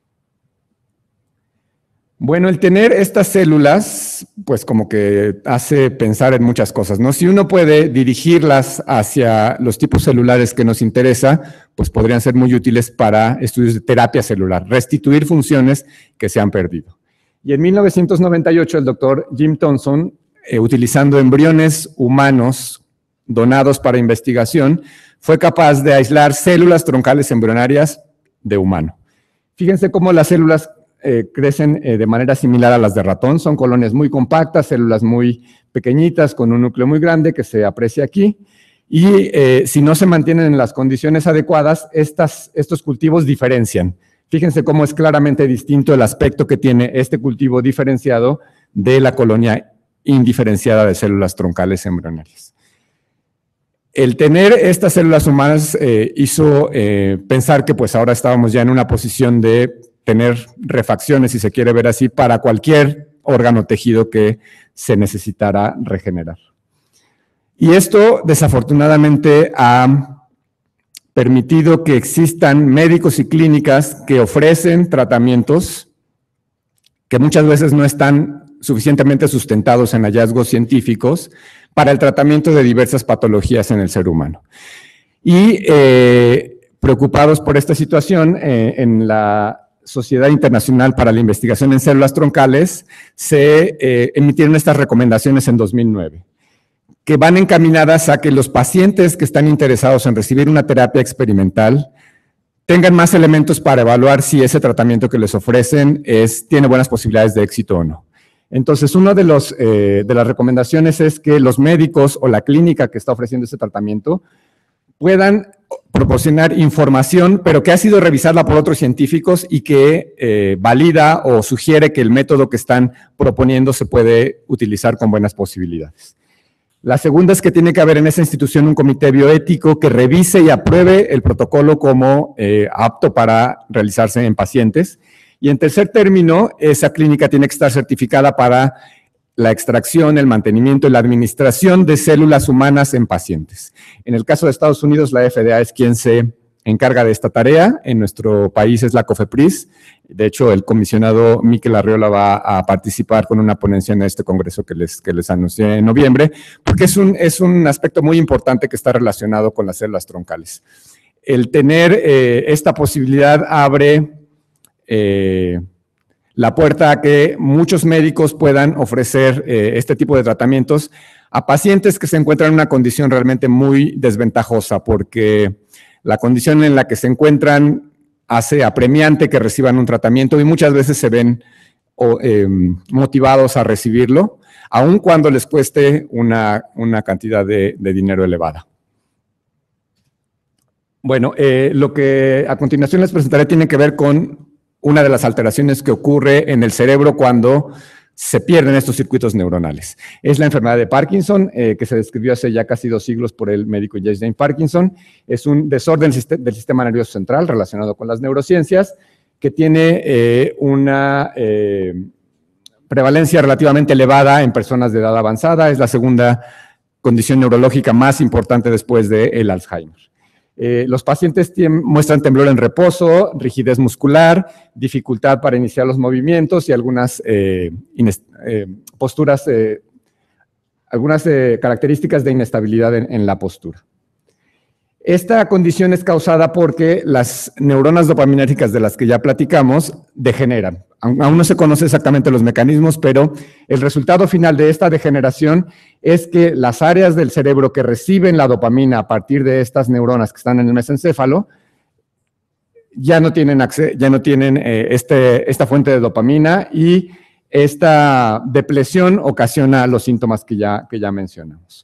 Bueno, el tener estas células, pues como que hace pensar en muchas cosas, ¿no? Si uno puede dirigirlas hacia los tipos celulares que nos interesa, pues podrían ser muy útiles para estudios de terapia celular, restituir funciones que se han perdido. Y en mil novecientos noventa y ocho el doctor Jim Thompson, eh, utilizando embriones humanos donados para investigación, fue capaz de aislar células troncales embrionarias de humano. Fíjense cómo las células eh, crecen eh, de manera similar a las de ratón, son colonias muy compactas, células muy pequeñitas con un núcleo muy grande que se aprecia aquí, y eh, si no se mantienen en las condiciones adecuadas, estas, estos cultivos diferencian. Fíjense cómo es claramente distinto el aspecto que tiene este cultivo diferenciado de la colonia indiferenciada de células troncales embrionarias. El tener estas células humanas eh, hizo eh, pensar que pues ahora estábamos ya en una posición de tener refacciones, si se quiere ver así, para cualquier órgano tejido que se necesitara regenerar. Y esto desafortunadamente ha permitido que existan médicos y clínicas que ofrecen tratamientos que muchas veces no están suficientemente sustentados en hallazgos científicos para el tratamiento de diversas patologías en el ser humano. Y eh, preocupados por esta situación, eh, en la Sociedad Internacional para la Investigación en Células Troncales se eh, emitieron estas recomendaciones en dos mil nueve, que van encaminadas a que los pacientes que están interesados en recibir una terapia experimental tengan más elementos para evaluar si ese tratamiento que les ofrecen es, tiene buenas posibilidades de éxito o no. Entonces, una de, los, eh, de las recomendaciones es que los médicos o la clínica que está ofreciendo ese tratamiento puedan proporcionar información, pero que ha sido revisada por otros científicos y que eh, valida o sugiere que el método que están proponiendo se puede utilizar con buenas posibilidades. La segunda es que tiene que haber en esa institución un comité bioético que revise y apruebe el protocolo como eh, apto para realizarse en pacientes. Y en tercer término, esa clínica tiene que estar certificada para la extracción, el mantenimiento y la administración de células humanas en pacientes. En el caso de Estados Unidos, la F D A es quien se encarga de esta tarea. En nuestro país es la COFEPRIS. De hecho, el comisionado Miquel Arriola va a participar con una ponencia en este congreso que les, que les anuncié en noviembre, porque es un, es un aspecto muy importante que está relacionado con las células troncales. El tener eh, esta posibilidad abre eh, la puerta a que muchos médicos puedan ofrecer eh, este tipo de tratamientos a pacientes que se encuentran en una condición realmente muy desventajosa, porque la condición en la que se encuentran hace apremiante que reciban un tratamiento y muchas veces se ven o, eh, motivados a recibirlo, aun cuando les cueste una, una cantidad de, de dinero elevada. Bueno, eh, lo que a continuación les presentaré tiene que ver con una de las alteraciones que ocurre en el cerebro cuando se pierden estos circuitos neuronales. Es la enfermedad de Parkinson, eh, que se describió hace ya casi dos siglos por el médico James Parkinson. Es un desorden del sistema nervioso central relacionado con las neurociencias, que tiene eh, una eh, prevalencia relativamente elevada en personas de edad avanzada. Es la segunda condición neurológica más importante después del Alzheimer. Eh, los pacientes muestran temblor en reposo, rigidez muscular, dificultad para iniciar los movimientos y algunas eh, eh, posturas, eh, algunas eh, características de inestabilidad en, en la postura. Esta condición es causada porque las neuronas dopaminérgicas de las que ya platicamos degeneran. Aún no se conoce exactamente los mecanismos, pero el resultado final de esta degeneración es que las áreas del cerebro que reciben la dopamina a partir de estas neuronas que están en el mesencéfalo ya no tienen, ya no tienen eh, este, esta fuente de dopamina y esta depresión ocasiona los síntomas que ya, que ya mencionamos.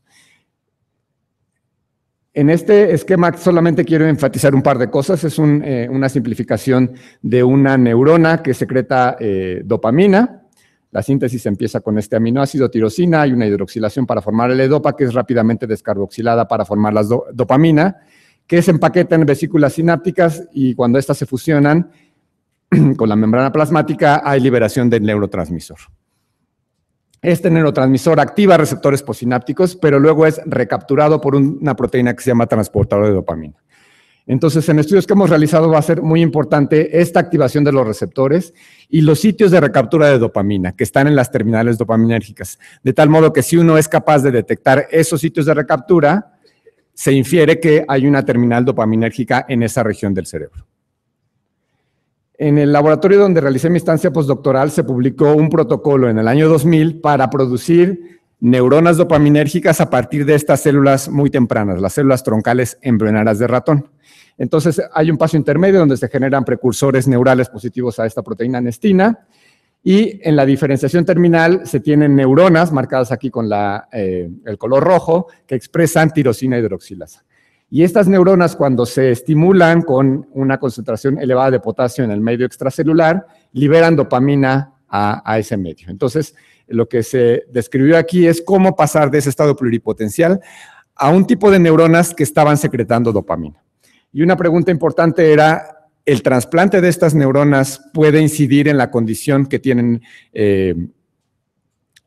En este esquema solamente quiero enfatizar un par de cosas. Es un, eh, una simplificación de una neurona que secreta eh, dopamina. La síntesis empieza con este aminoácido tirosina, hay una hidroxilación para formar el E-dopa, que es rápidamente descarboxilada para formar la do dopamina, que se empaqueta en vesículas sinápticas y cuando estas se fusionan con la membrana plasmática hay liberación del neurotransmisor. Este neurotransmisor activa receptores postsinápticos, pero luego es recapturado por una proteína que se llama transportador de dopamina. Entonces, en estudios que hemos realizado va a ser muy importante esta activación de los receptores y los sitios de recaptura de dopamina, que están en las terminales dopaminérgicas, de tal modo que si uno es capaz de detectar esos sitios de recaptura, se infiere que hay una terminal dopaminérgica en esa región del cerebro. En el laboratorio donde realicé mi estancia postdoctoral se publicó un protocolo en el año dos mil para producir neuronas dopaminérgicas a partir de estas células muy tempranas, las células troncales embrionarias de ratón. Entonces hay un paso intermedio donde se generan precursores neurales positivos a esta proteína nestina y en la diferenciación terminal se tienen neuronas marcadas aquí con la, eh, el color rojo que expresan tirosina hidroxilasa. Y estas neuronas, cuando se estimulan con una concentración elevada de potasio en el medio extracelular, liberan dopamina a, a ese medio. Entonces, lo que se describió aquí es cómo pasar de ese estado pluripotencial a un tipo de neuronas que estaban secretando dopamina. Y una pregunta importante era, ¿el trasplante de estas neuronas puede incidir en la condición que tienen eh,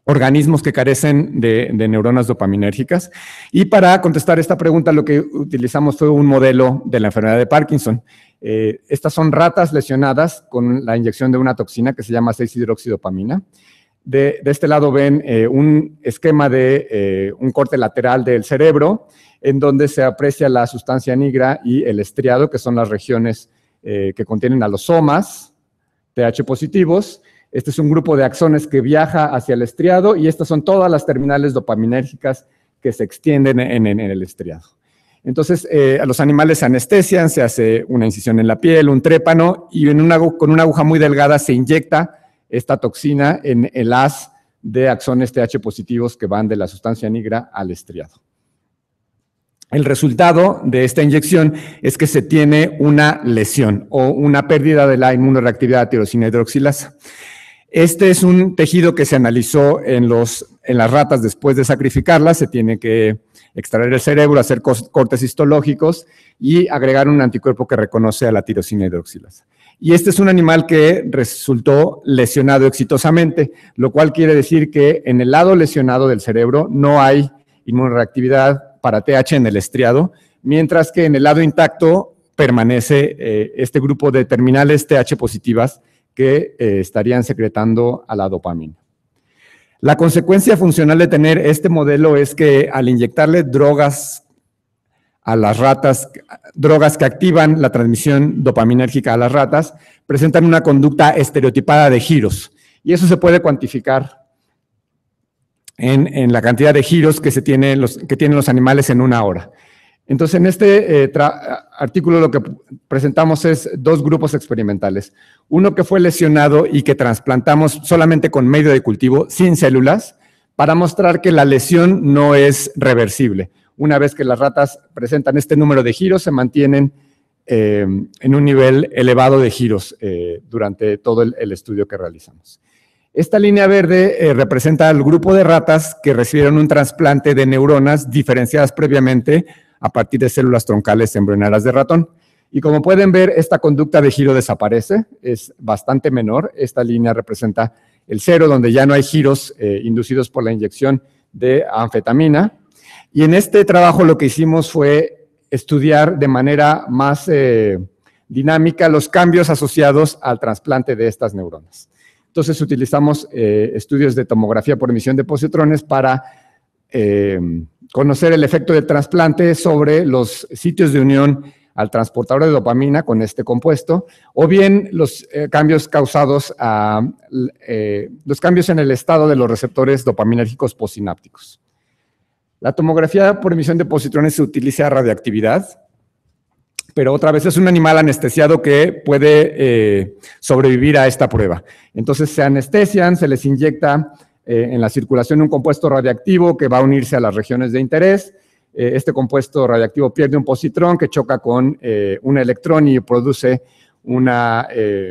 organismos que carecen de, de neuronas dopaminérgicas. Y para contestar esta pregunta, lo que utilizamos fue un modelo de la enfermedad de Parkinson. Eh, estas son ratas lesionadas con la inyección de una toxina que se llama seis hidroxidopamina. De, de este lado ven eh, un esquema de eh, un corte lateral del cerebro, en donde se aprecia la sustancia nigra y el estriado, que son las regiones eh, que contienen a los somas, T H positivos. Este es un grupo de axones que viaja hacia el estriado y estas son todas las terminales dopaminérgicas que se extienden en, en, en el estriado. Entonces, eh, a los animales se anestesian, se hace una incisión en la piel, un trépano, y en una, con una aguja muy delgada se inyecta esta toxina en el haz de axones T H positivos que van de la sustancia nigra al estriado. El resultado de esta inyección es que se tiene una lesión o una pérdida de la inmunoreactividad a tirosina hidroxilasa. Este es un tejido que se analizó en, los, en las ratas después de sacrificarlas. Se tiene que extraer el cerebro, hacer cortes histológicos y agregar un anticuerpo que reconoce a la tirosina hidroxilasa. Y este es un animal que resultó lesionado exitosamente, lo cual quiere decir que en el lado lesionado del cerebro no hay inmunoreactividad para T H en el estriado, mientras que en el lado intacto permanece eh, este grupo de terminales T H positivas que eh, estarían secretando a la dopamina. La consecuencia funcional de tener este modelo es que al inyectarle drogas a las ratas, drogas que activan la transmisión dopaminérgica a las ratas, presentan una conducta estereotipada de giros. Y eso se puede cuantificar en, en la cantidad de giros que, se tiene los, que tienen los animales en una hora. Entonces, en este eh, artículo lo que presentamos es dos grupos experimentales. Uno que fue lesionado y que trasplantamos solamente con medio de cultivo, sin células, para mostrar que la lesión no es reversible. Una vez que las ratas presentan este número de giros, se mantienen eh, en un nivel elevado de giros eh, durante todo el, el estudio que realizamos. Esta línea verde eh, representa al grupo de ratas que recibieron un trasplante de neuronas diferenciadas previamente a partir de células troncales embrionarias de ratón. Y como pueden ver, esta conducta de giro desaparece, es bastante menor. Esta línea representa el cero, donde ya no hay giros eh, inducidos por la inyección de anfetamina. Y en este trabajo lo que hicimos fue estudiar de manera más eh, dinámica los cambios asociados al trasplante de estas neuronas. Entonces utilizamos eh, estudios de tomografía por emisión de positrones para eh, conocer el efecto del trasplante sobre los sitios de unión al transportador de dopamina con este compuesto, o bien los eh, cambios causados a eh, los cambios en el estado de los receptores dopaminérgicos postsinápticos. La tomografía por emisión de positrones se utiliza radioactividad, pero otra vez es un animal anestesiado que puede eh, sobrevivir a esta prueba. Entonces se anestesian, se les inyecta eh, en la circulación un compuesto radiactivo que va a unirse a las regiones de interés. Eh, este compuesto radiactivo pierde un positrón que choca con eh, un electrón y produce una eh,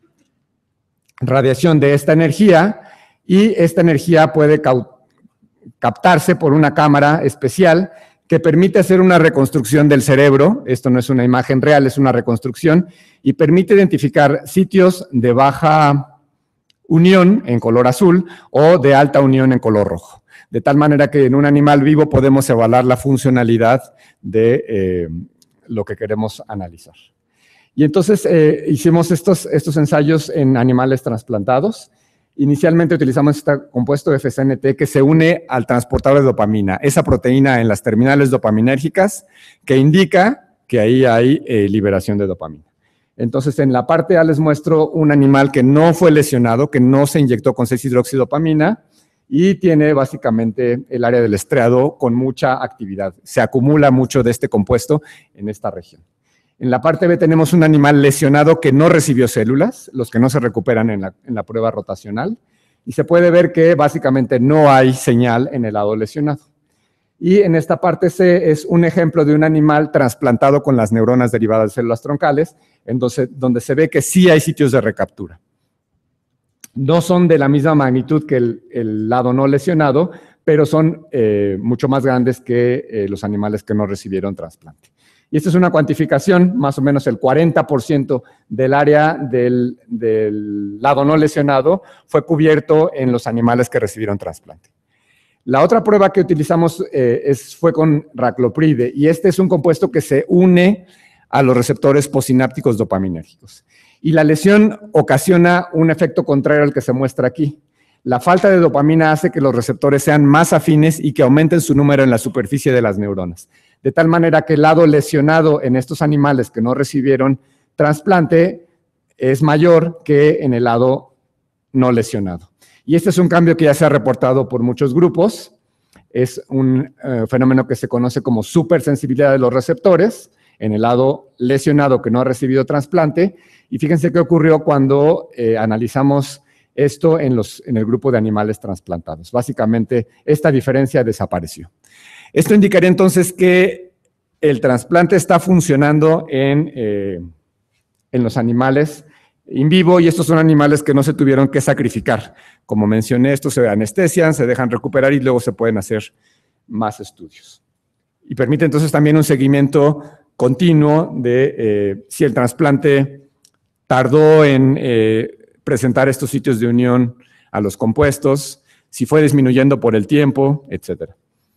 radiación de esta energía, y esta energía puede captarse por una cámara especial que permite hacer una reconstrucción del cerebro. Esto no es una imagen real, es una reconstrucción, y permite identificar sitios de baja unión en color azul o de alta unión en color rojo. De tal manera que en un animal vivo podemos evaluar la funcionalidad de eh, lo que queremos analizar. Y entonces eh, hicimos estos, estos ensayos en animales trasplantados. Inicialmente utilizamos este compuesto F C N T que se une al transportador de dopamina, esa proteína en las terminales dopaminérgicas que indica que ahí hay eh, liberación de dopamina. Entonces, en la parte A les muestro un animal que no fue lesionado, que no se inyectó con seis hidroxidopamina y tiene básicamente el área del estriado con mucha actividad. Se acumula mucho de este compuesto en esta región. En la parte B tenemos un animal lesionado que no recibió células, los que no se recuperan en la, en la prueba rotacional, y se puede ver que básicamente no hay señal en el lado lesionado. Y en esta parte C es un ejemplo de un animal trasplantado con las neuronas derivadas de células troncales, entonces, donde se ve que sí hay sitios de recaptura. No son de la misma magnitud que el, el lado no lesionado, pero son eh, mucho más grandes que eh, los animales que no recibieron trasplante. Y esta es una cuantificación, más o menos el cuarenta por ciento del área del, del lado no lesionado fue cubierto en los animales que recibieron trasplante. La otra prueba que utilizamos eh, es, fue con raclopride, y este es un compuesto que se une a los receptores postsinápticos dopaminérgicos. Y la lesión ocasiona un efecto contrario al que se muestra aquí. La falta de dopamina hace que los receptores sean más afines y que aumenten su número en la superficie de las neuronas. De tal manera que el lado lesionado en estos animales que no recibieron trasplante es mayor que en el lado no lesionado. Y este es un cambio que ya se ha reportado por muchos grupos. Es un eh, fenómeno que se conoce como supersensibilidad de los receptores en el lado lesionado que no ha recibido trasplante. Y fíjense qué ocurrió cuando eh, analizamos esto en, los, en el grupo de animales trasplantados. Básicamente, esta diferencia desapareció. Esto indicaría entonces que el trasplante está funcionando en, eh, en los animales in vivo, y estos son animales que no se tuvieron que sacrificar. Como mencioné, estos se anestesian, se dejan recuperar y luego se pueden hacer más estudios. Y permite entonces también un seguimiento continuo de eh, si el trasplante tardó en eh, presentar estos sitios de unión a los compuestos, si fue disminuyendo por el tiempo, etcétera.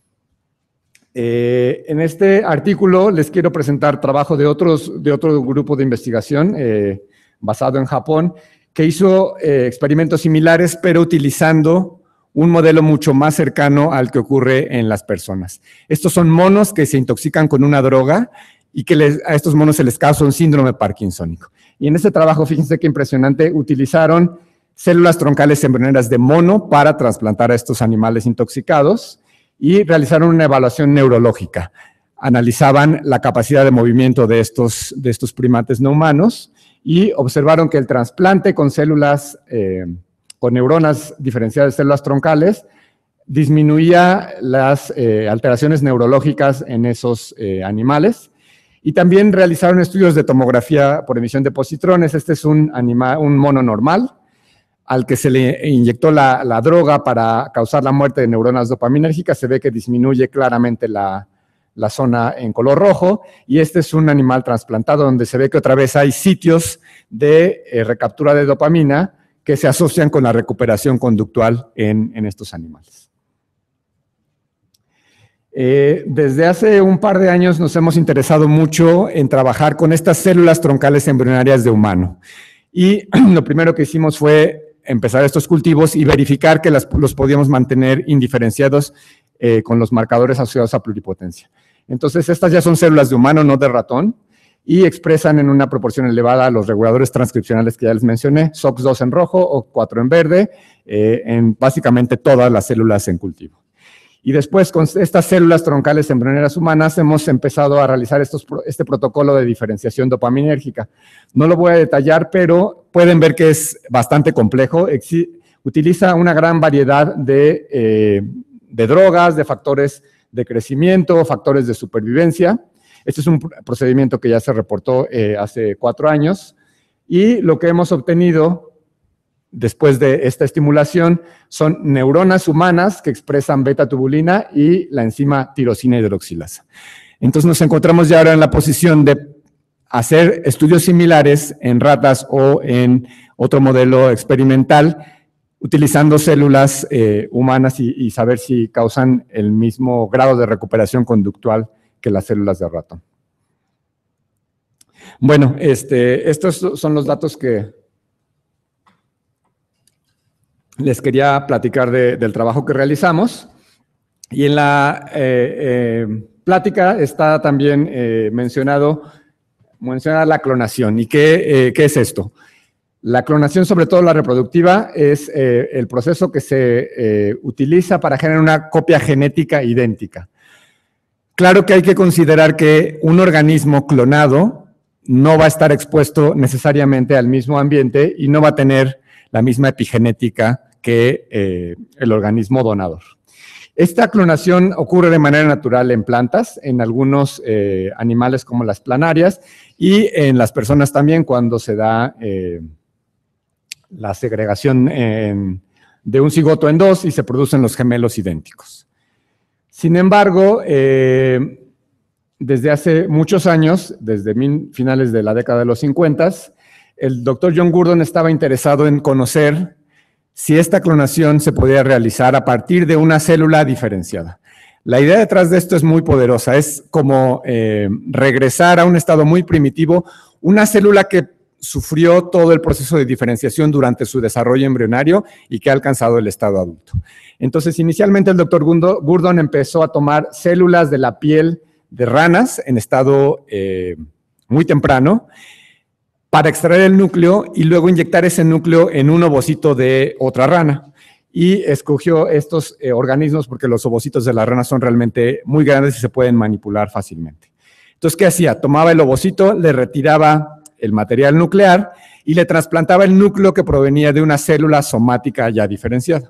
Eh, en este artículo les quiero presentar trabajo de, otros, de otro grupo de investigación eh, basado en Japón, que hizo eh, experimentos similares, pero utilizando un modelo mucho más cercano al que ocurre en las personas. Estos son monos que se intoxican con una droga y que les, a estos monos se les causa un síndrome parkinsónico. Y en este trabajo, fíjense qué impresionante, utilizaron células troncales embrioneras de mono para trasplantar a estos animales intoxicados y realizaron una evaluación neurológica. Analizaban la capacidad de movimiento de estos, de estos primates no humanos y observaron que el trasplante con células, eh, con neuronas diferenciadas de células troncales, disminuía las eh, alteraciones neurológicas en esos eh, animales. Y también realizaron estudios de tomografía por emisión de positrones. Este es un, anima, un mono normal al que se le inyectó la, la droga para causar la muerte de neuronas dopaminérgicas. Se ve que disminuye claramente la, la zona en color rojo, y este es un animal trasplantado donde se ve que otra vez hay sitios de eh, recaptura de dopamina que se asocian con la recuperación conductual en, en estos animales. Eh, desde hace un par de años nos hemos interesado mucho en trabajar con estas células troncales embrionarias de humano. Y lo primero que hicimos fue empezar estos cultivos y verificar que las, los podíamos mantener indiferenciados eh, con los marcadores asociados a pluripotencia. Entonces, estas ya son células de humano, no de ratón, y expresan en una proporción elevada los reguladores transcripcionales que ya les mencioné, S O X dos en rojo o cuatro en verde, eh, en básicamente todas las células en cultivo. Y después, con estas células troncales embrioneras humanas, hemos empezado a realizar estos, este protocolo de diferenciación dopaminérgica. No lo voy a detallar, pero pueden ver que es bastante complejo. Utiliza una gran variedad de, eh, de drogas, de factores de crecimiento, factores de supervivencia. Este es un procedimiento que ya se reportó eh, hace cuatro años. Y lo que hemos obtenido después de esta estimulación son neuronas humanas que expresan beta-tubulina y la enzima tirosina hidroxilasa. Entonces nos encontramos ya ahora en la posición de hacer estudios similares en ratas o en otro modelo experimental utilizando células eh, humanas y, y saber si causan el mismo grado de recuperación conductual que las células de ratón. Bueno, este, estos son los datos que les quería platicar de, del trabajo que realizamos. Y en la eh, eh, plática está también eh, mencionado, mencionada la clonación. ¿Y qué, eh, qué es esto? La clonación, sobre todo la reproductiva, es eh, el proceso que se eh, utiliza para generar una copia genética idéntica. Claro que hay que considerar que un organismo clonado no va a estar expuesto necesariamente al mismo ambiente y no va a tener la misma epigenética que eh, el organismo donador. Esta clonación ocurre de manera natural en plantas, en algunos eh, animales como las planarias y en las personas también cuando se da eh, la segregación en, de un cigoto en dos y se producen los gemelos idénticos. Sin embargo, eh, desde hace muchos años, desde min, finales de la década de los cincuenta, el doctor John Gurdon estaba interesado en conocer si esta clonación se podía realizar a partir de una célula diferenciada. La idea detrás de esto es muy poderosa, es como eh, regresar a un estado muy primitivo, una célula que sufrió todo el proceso de diferenciación durante su desarrollo embrionario y que ha alcanzado el estado adulto. Entonces, inicialmente el doctor Gurdon empezó a tomar células de la piel de ranas en estado eh, muy temprano para extraer el núcleo y luego inyectar ese núcleo en un ovocito de otra rana. Y escogió estos eh, organismos porque los ovocitos de la rana son realmente muy grandes y se pueden manipular fácilmente. Entonces, ¿qué hacía? Tomaba el ovocito, le retiraba el material nuclear y le trasplantaba el núcleo que provenía de una célula somática ya diferenciada.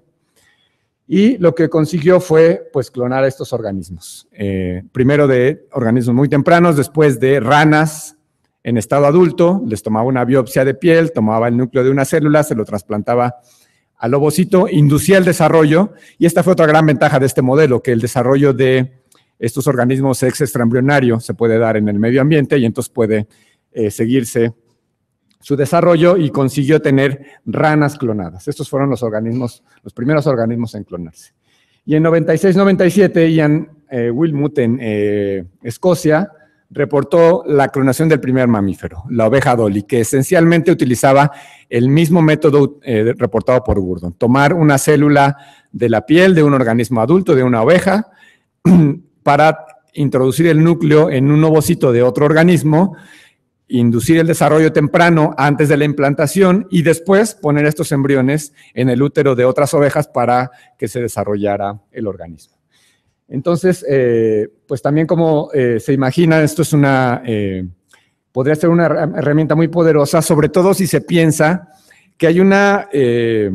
Y lo que consiguió fue, pues, clonar a estos organismos. Eh, primero de organismos muy tempranos, después de ranas en estado adulto, les tomaba una biopsia de piel, tomaba el núcleo de una célula, se lo trasplantaba al ovocito, inducía el desarrollo, y esta fue otra gran ventaja de este modelo, que el desarrollo de estos organismos ex extraembrionario se puede dar en el medio ambiente y entonces puede eh, seguirse su desarrollo y consiguió tener ranas clonadas. Estos fueron los organismos, los primeros organismos en clonarse. Y en noventa y seis noventa y siete, Ian eh, Wilmut en eh, Escocia reportó la clonación del primer mamífero, la oveja Dolly, que esencialmente utilizaba el mismo método eh, reportado por Gurdon. Tomar una célula de la piel de un organismo adulto, de una oveja, para introducir el núcleo en un ovocito de otro organismo, inducir el desarrollo temprano antes de la implantación y después poner estos embriones en el útero de otras ovejas para que se desarrollara el organismo. Entonces, eh, pues también como eh, se imagina, esto es una, eh, podría ser una herramienta muy poderosa, sobre todo si se piensa que hay una eh,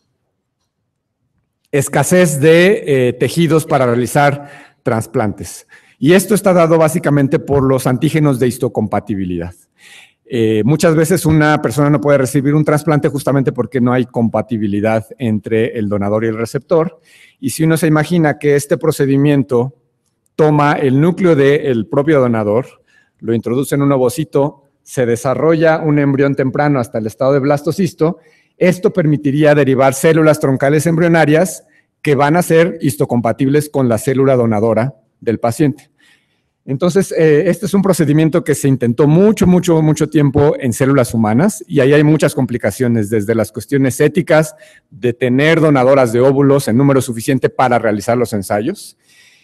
escasez de eh, tejidos para realizar trasplantes. Y esto está dado básicamente por los antígenos de histocompatibilidad. Eh, muchas veces una persona no puede recibir un trasplante justamente porque no hay compatibilidad entre el donador y el receptor. Y si uno se imagina que este procedimiento toma el núcleo del propio donador, lo introduce en un ovocito, se desarrolla un embrión temprano hasta el estado de blastocisto, esto permitiría derivar células troncales embrionarias que van a ser histocompatibles con la célula donadora del paciente. Entonces, eh, este es un procedimiento que se intentó mucho, mucho, mucho tiempo en células humanas y ahí hay muchas complicaciones, desde las cuestiones éticas de tener donadoras de óvulos en número suficiente para realizar los ensayos.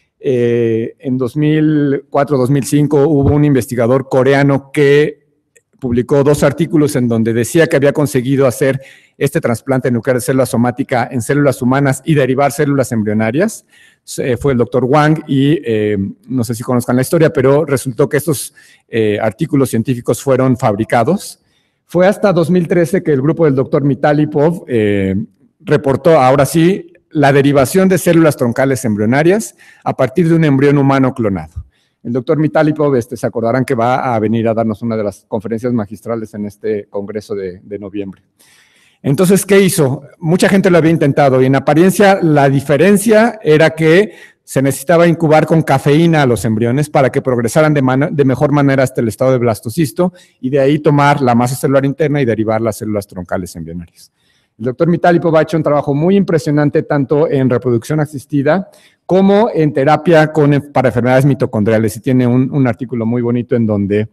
Eh, en dos mil cuatro dos mil cinco hubo un investigador coreano que publicó dos artículos en donde decía que había conseguido hacer este trasplante nuclear de célula somática en células humanas y derivar células embrionarias. Eh, fue el doctor Wang y eh, no sé si conozcan la historia, pero resultó que estos eh, artículos científicos fueron fabricados. Fue hasta dos mil trece que el grupo del doctor Mitalipov eh, reportó, ahora sí, la derivación de células troncales embrionarias a partir de un embrión humano clonado. El doctor Mitalipov, este, se acordarán que va a venir a darnos una de las conferencias magistrales en este congreso de, de noviembre. Entonces, ¿qué hizo? Mucha gente lo había intentado y en apariencia la diferencia era que se necesitaba incubar con cafeína a los embriones para que progresaran de, de mejor manera hasta el estado de blastocisto y de ahí tomar la masa celular interna y derivar las células troncales embrionarias. El doctor Mitalipov ha hecho un trabajo muy impresionante tanto en reproducción asistida como en terapia con, para enfermedades mitocondriales y tiene un, un artículo muy bonito en donde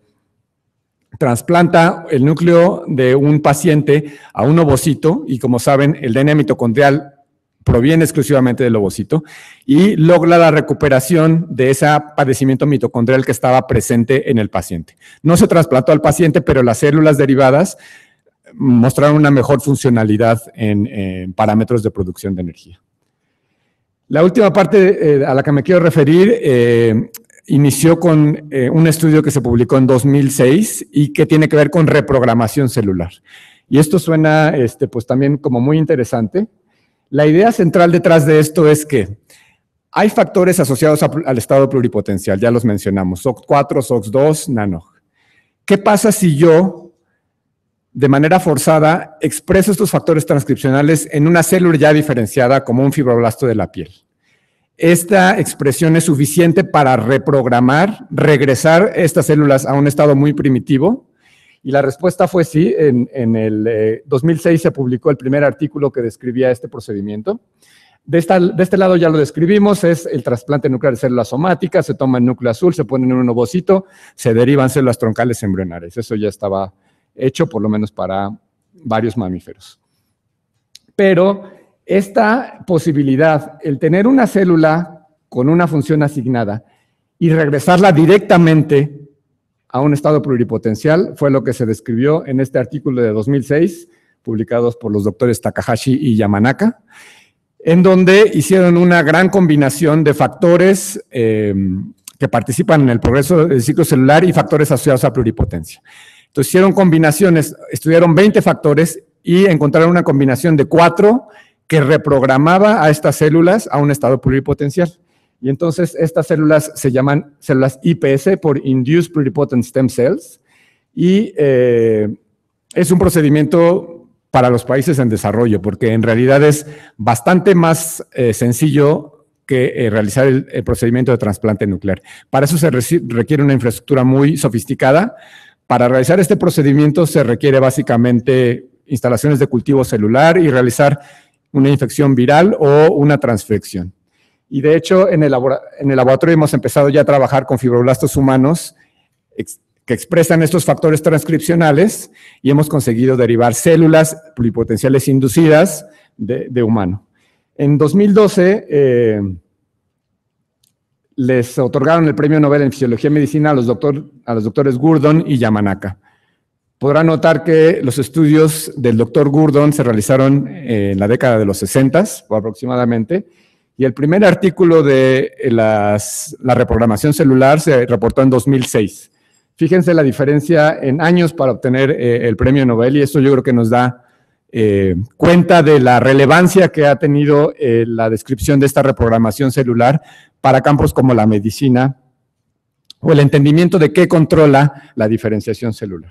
trasplanta el núcleo de un paciente a un ovocito y, como saben, el D N A mitocondrial proviene exclusivamente del ovocito y logra la recuperación de ese padecimiento mitocondrial que estaba presente en el paciente. No se trasplantó al paciente, pero las células derivadas mostraron una mejor funcionalidad en, en parámetros de producción de energía. La última parte eh, a la que me quiero referir eh, inició con eh, un estudio que se publicó en dos mil seis y que tiene que ver con reprogramación celular. Y esto suena este, pues también como muy interesante. La idea central detrás de esto es que hay factores asociados a, al estado pluripotencial, ya los mencionamos, S O C cuatro, S O C dos, NANOG. ¿Qué pasa si yo, de manera forzada, expreso estos factores transcripcionales en una célula ya diferenciada como un fibroblasto de la piel? esta expresión es suficiente para reprogramar, regresar estas células a un estado muy primitivo. Y la respuesta fue sí. En, en el eh, dos mil seis se publicó el primer artículo que describía este procedimiento. De, esta, de este lado ya lo describimos, es el trasplante nuclear de células somáticas, se toma el núcleo azul, se pone en un ovocito, se derivan células troncales embrionarias. Eso ya estaba hecho, por lo menos para varios mamíferos. Pero esta posibilidad, el tener una célula con una función asignada y regresarla directamente a un estado pluripotencial, fue lo que se describió en este artículo de dos mil seis, publicados por los doctores Takahashi y Yamanaka, en donde hicieron una gran combinación de factores eh, que participan en el progreso del ciclo celular y factores asociados a pluripotencia. Entonces hicieron combinaciones, estudiaron veinte factores y encontraron una combinación de cuatro que reprogramaba a estas células a un estado pluripotencial. Y entonces estas células se llaman células I P S por Induced Pluripotent Stem Cells, y eh, es un procedimiento para los países en desarrollo, porque en realidad es bastante más eh, sencillo que eh, realizar el, el procedimiento de trasplante nuclear. Para eso se requiere una infraestructura muy sofisticada. Para realizar este procedimiento se requiere básicamente instalaciones de cultivo celular y realizar una infección viral o una transfección. Y de hecho, en el, en el laboratorio hemos empezado ya a trabajar con fibroblastos humanos ex, que expresan estos factores transcripcionales, y hemos conseguido derivar células pluripotenciales inducidas de, de humano. En dos mil doce eh, les otorgaron el premio Nobel en Fisiología y Medicina a los, doctor, a los doctores Gurdon y Yamanaka. Podrán notar que los estudios del doctor Gurdon se realizaron en la década de los sesentas, aproximadamente, y el primer artículo de las, la reprogramación celular se reportó en dos mil seis. Fíjense la diferencia en años para obtener eh, el premio Nobel, y esto yo creo que nos da eh, cuenta de la relevancia que ha tenido eh, la descripción de esta reprogramación celular para campos como la medicina o el entendimiento de qué controla la diferenciación celular.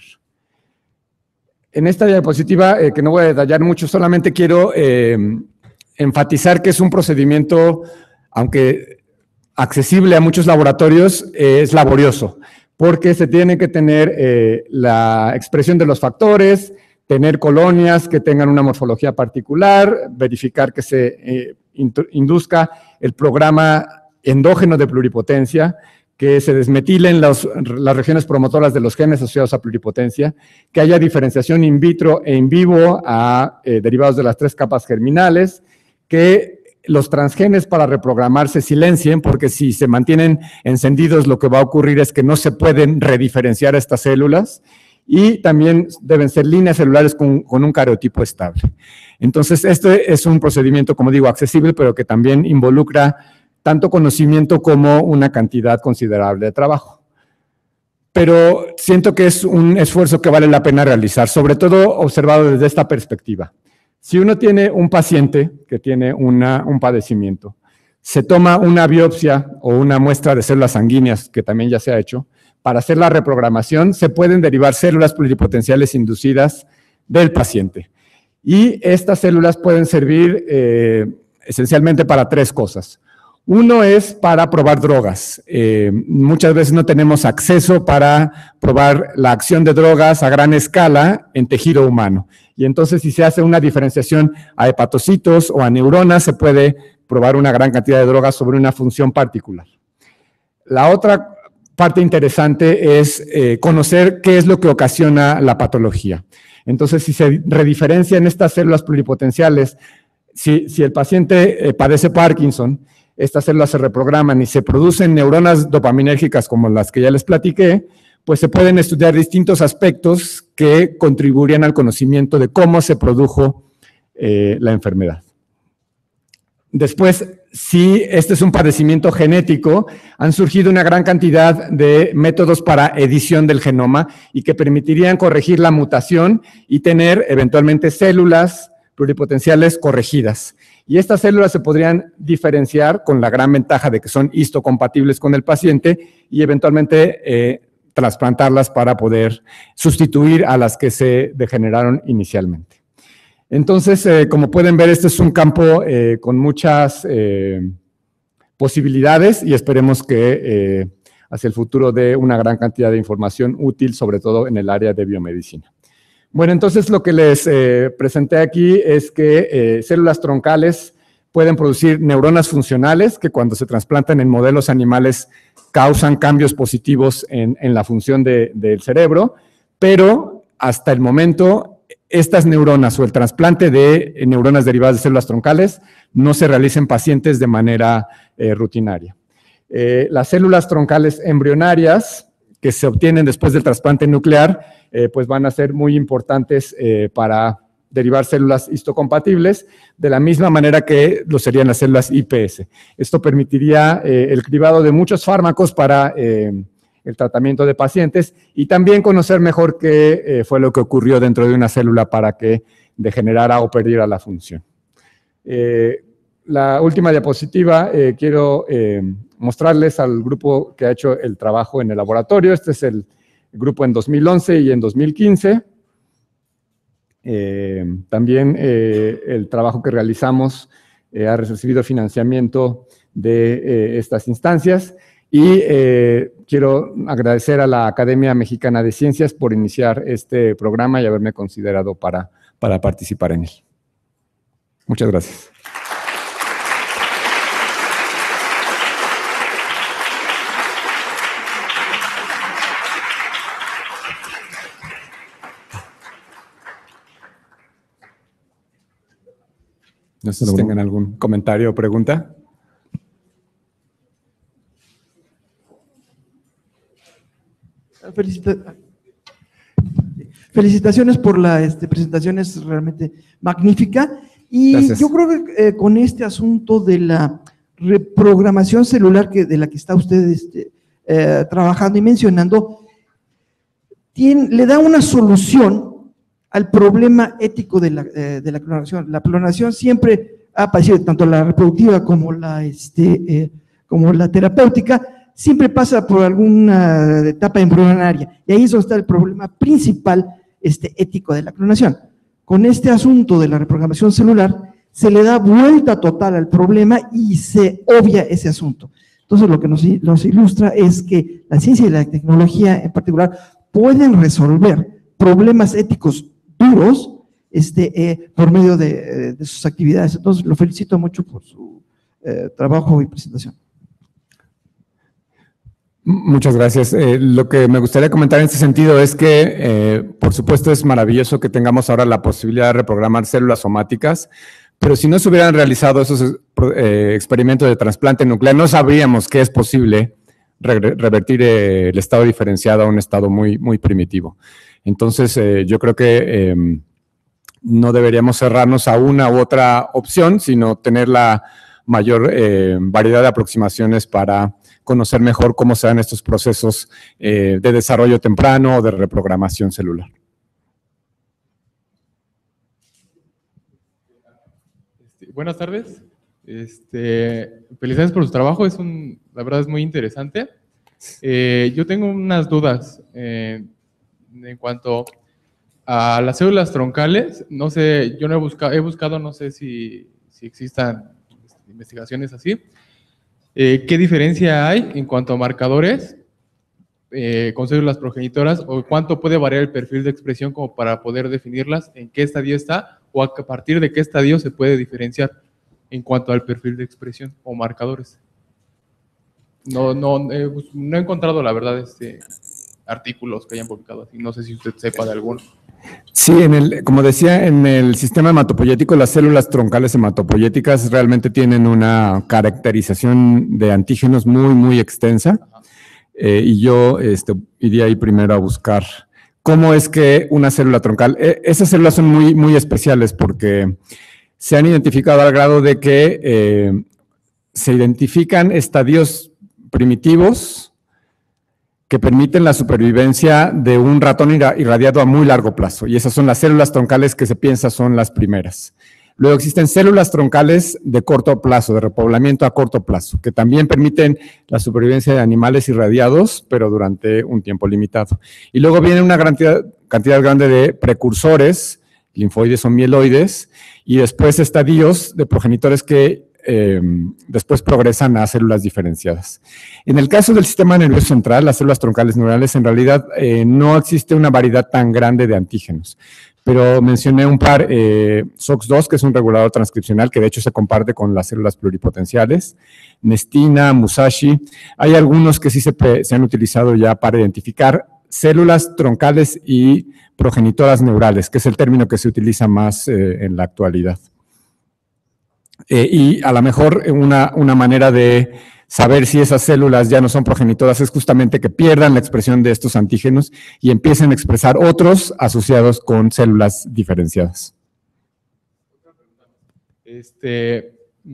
En esta diapositiva, eh, que no voy a detallar mucho, solamente quiero eh, enfatizar que es un procedimiento, aunque accesible a muchos laboratorios, eh, es laborioso, porque se tiene que tener eh, la expresión de los factores, tener colonias que tengan una morfología particular, verificar que se eh, induzca el programa endógeno de pluripotencia, que se desmetilen los, las regiones promotoras de los genes asociados a pluripotencia, que haya diferenciación in vitro e in vivo a eh, derivados de las tres capas germinales, que los transgenes para reprogramar se silencien, porque si se mantienen encendidos lo que va a ocurrir es que no se pueden rediferenciar estas células, y también deben ser líneas celulares con, con un cariotipo estable. Entonces, este es un procedimiento, como digo, accesible, pero que también involucra tanto conocimiento como una cantidad considerable de trabajo. Pero siento que es un esfuerzo que vale la pena realizar, sobre todo observado desde esta perspectiva. Si uno tiene un paciente que tiene una, un padecimiento, se toma una biopsia o una muestra de células sanguíneas, que también ya se ha hecho, para hacer la reprogramación, se pueden derivar células pluripotenciales inducidas del paciente. Y estas células pueden servir eh, esencialmente para tres cosas. Uno es para probar drogas. Eh, muchas veces no tenemos acceso para probar la acción de drogas a gran escala en tejido humano. Y entonces, si se hace una diferenciación a hepatocitos o a neuronas, se puede probar una gran cantidad de drogas sobre una función particular. La otra parte interesante es eh, conocer qué es lo que ocasiona la patología. Entonces, si se rediferencian estas células pluripotenciales, si, si el paciente eh, padece Parkinson, estas células se reprograman y se producen neuronas dopaminérgicas como las que ya les platiqué, pues se pueden estudiar distintos aspectos que contribuirían al conocimiento de cómo se produjo eh, la enfermedad. Después, si este es un padecimiento genético, han surgido una gran cantidad de métodos para edición del genoma y que permitirían corregir la mutación y tener eventualmente células pluripotenciales corregidas. Y estas células se podrían diferenciar con la gran ventaja de que son histocompatibles con el paciente y eventualmente eh, trasplantarlas para poder sustituir a las que se degeneraron inicialmente. Entonces, eh, como pueden ver, este es un campo eh, con muchas eh, posibilidades y esperemos que eh, hacia el futuro dé una gran cantidad de información útil, sobre todo en el área de biomedicina. Bueno, entonces lo que les eh, presenté aquí es que eh, células troncales pueden producir neuronas funcionales que cuando se trasplantan en modelos animales causan cambios positivos en, en la función de, del cerebro, pero hasta el momento estas neuronas o el trasplante de neuronas derivadas de células troncales no se realiza en pacientes de manera eh, rutinaria. Eh, las células troncales embrionarias que se obtienen después del trasplante nuclear, eh, pues van a ser muy importantes eh, para derivar células histocompatibles, de la misma manera que lo serían las células I P S. Esto permitiría eh, el cribado de muchos fármacos para eh, el tratamiento de pacientes y también conocer mejor qué eh, fue lo que ocurrió dentro de una célula para que degenerara o perdiera la función. Eh, la última diapositiva, eh, quiero eh, mostrarles al grupo que ha hecho el trabajo en el laboratorio. Este es el grupo en dos mil once y en dos mil quince. Eh, también eh, el trabajo que realizamos eh, ha recibido financiamiento de eh, estas instancias y eh, quiero agradecer a la Academia Mexicana de Ciencias por iniciar este programa y haberme considerado para, para participar en él. Muchas gracias. No sé si tengan algún comentario o pregunta. Felicita- Felicitaciones por la este, presentación, es realmente magnífica. Y Gracias. yo creo que eh, con este asunto de la reprogramación celular que, de la que está usted este, eh, trabajando y mencionando, tiene, le da una solución al problema ético de la, eh, de la clonación. La clonación siempre ha aparecido, tanto la reproductiva como la, este, eh, como la terapéutica, siempre pasa por alguna etapa embrionaria, y ahí es donde está el problema principal este, ético de la clonación. Con este asunto de la reprogramación celular, se le da vuelta total al problema y se obvia ese asunto. Entonces, lo que nos, nos ilustra es que la ciencia y la tecnología en particular pueden resolver problemas éticos duros este, eh, por medio de, de sus actividades. Entonces, lo felicito mucho por su eh, trabajo y presentación. Muchas gracias. Eh, lo que me gustaría comentar en este sentido es que, eh, por supuesto, es maravilloso que tengamos ahora la posibilidad de reprogramar células somáticas, pero si no se hubieran realizado esos eh, experimentos de trasplante nuclear, no sabríamos que es posible re revertir eh, el estado diferenciado a un estado muy, muy primitivo. Entonces, eh, yo creo que eh, no deberíamos cerrarnos a una u otra opción, sino tener la mayor eh, variedad de aproximaciones para conocer mejor cómo se dan estos procesos eh, de desarrollo temprano o de reprogramación celular. Este, buenas tardes. Este, felicidades por su trabajo, es un, la verdad es muy interesante. Eh, yo tengo unas dudas eh, en cuanto a las células troncales. No sé, yo no he buscado, he buscado, no sé si, si existan investigaciones así. Eh, ¿Qué diferencia hay en cuanto a marcadores eh, con células progenitoras o cuánto puede variar el perfil de expresión como para poder definirlas, en qué estadio está o a partir de qué estadio se puede diferenciar en cuanto al perfil de expresión o marcadores? No, no, eh, no he encontrado, la verdad, este, artículos que hayan publicado así. No sé si usted sepa de alguno. Sí, en el, como decía, en el sistema hematopoyético, las células troncales hematopoyéticas realmente tienen una caracterización de antígenos muy, muy extensa. Eh, y yo este, iría ahí primero a buscar cómo es que una célula troncal, eh, esas células son muy, muy especiales porque se han identificado al grado de que eh, se identifican estadios primitivos que permiten la supervivencia de un ratón irradiado a muy largo plazo. Y esas son las células troncales que se piensa son las primeras. Luego existen células troncales de corto plazo, de repoblamiento a corto plazo, que también permiten la supervivencia de animales irradiados, pero durante un tiempo limitado. Y luego viene una cantidad, cantidad grande de precursores, linfoides o mieloides, y después estadios de progenitores que eh, después progresan a células diferenciadas. En el caso del sistema nervioso central, las células troncales neurales, en realidad eh, no existe una variedad tan grande de antígenos, pero mencioné un par, eh, S O X dos, que es un regulador transcripcional, que de hecho se comparte con las células pluripotenciales, Nestina, Musashi. Hay algunos que sí se, se han utilizado ya para identificar células troncales y progenitoras neurales, que es el término que se utiliza más eh, en la actualidad. Eh, y a lo mejor una, una manera de saber si esas células ya no son progenitoras es justamente que pierdan la expresión de estos antígenos y empiecen a expresar otros asociados con células diferenciadas. Este,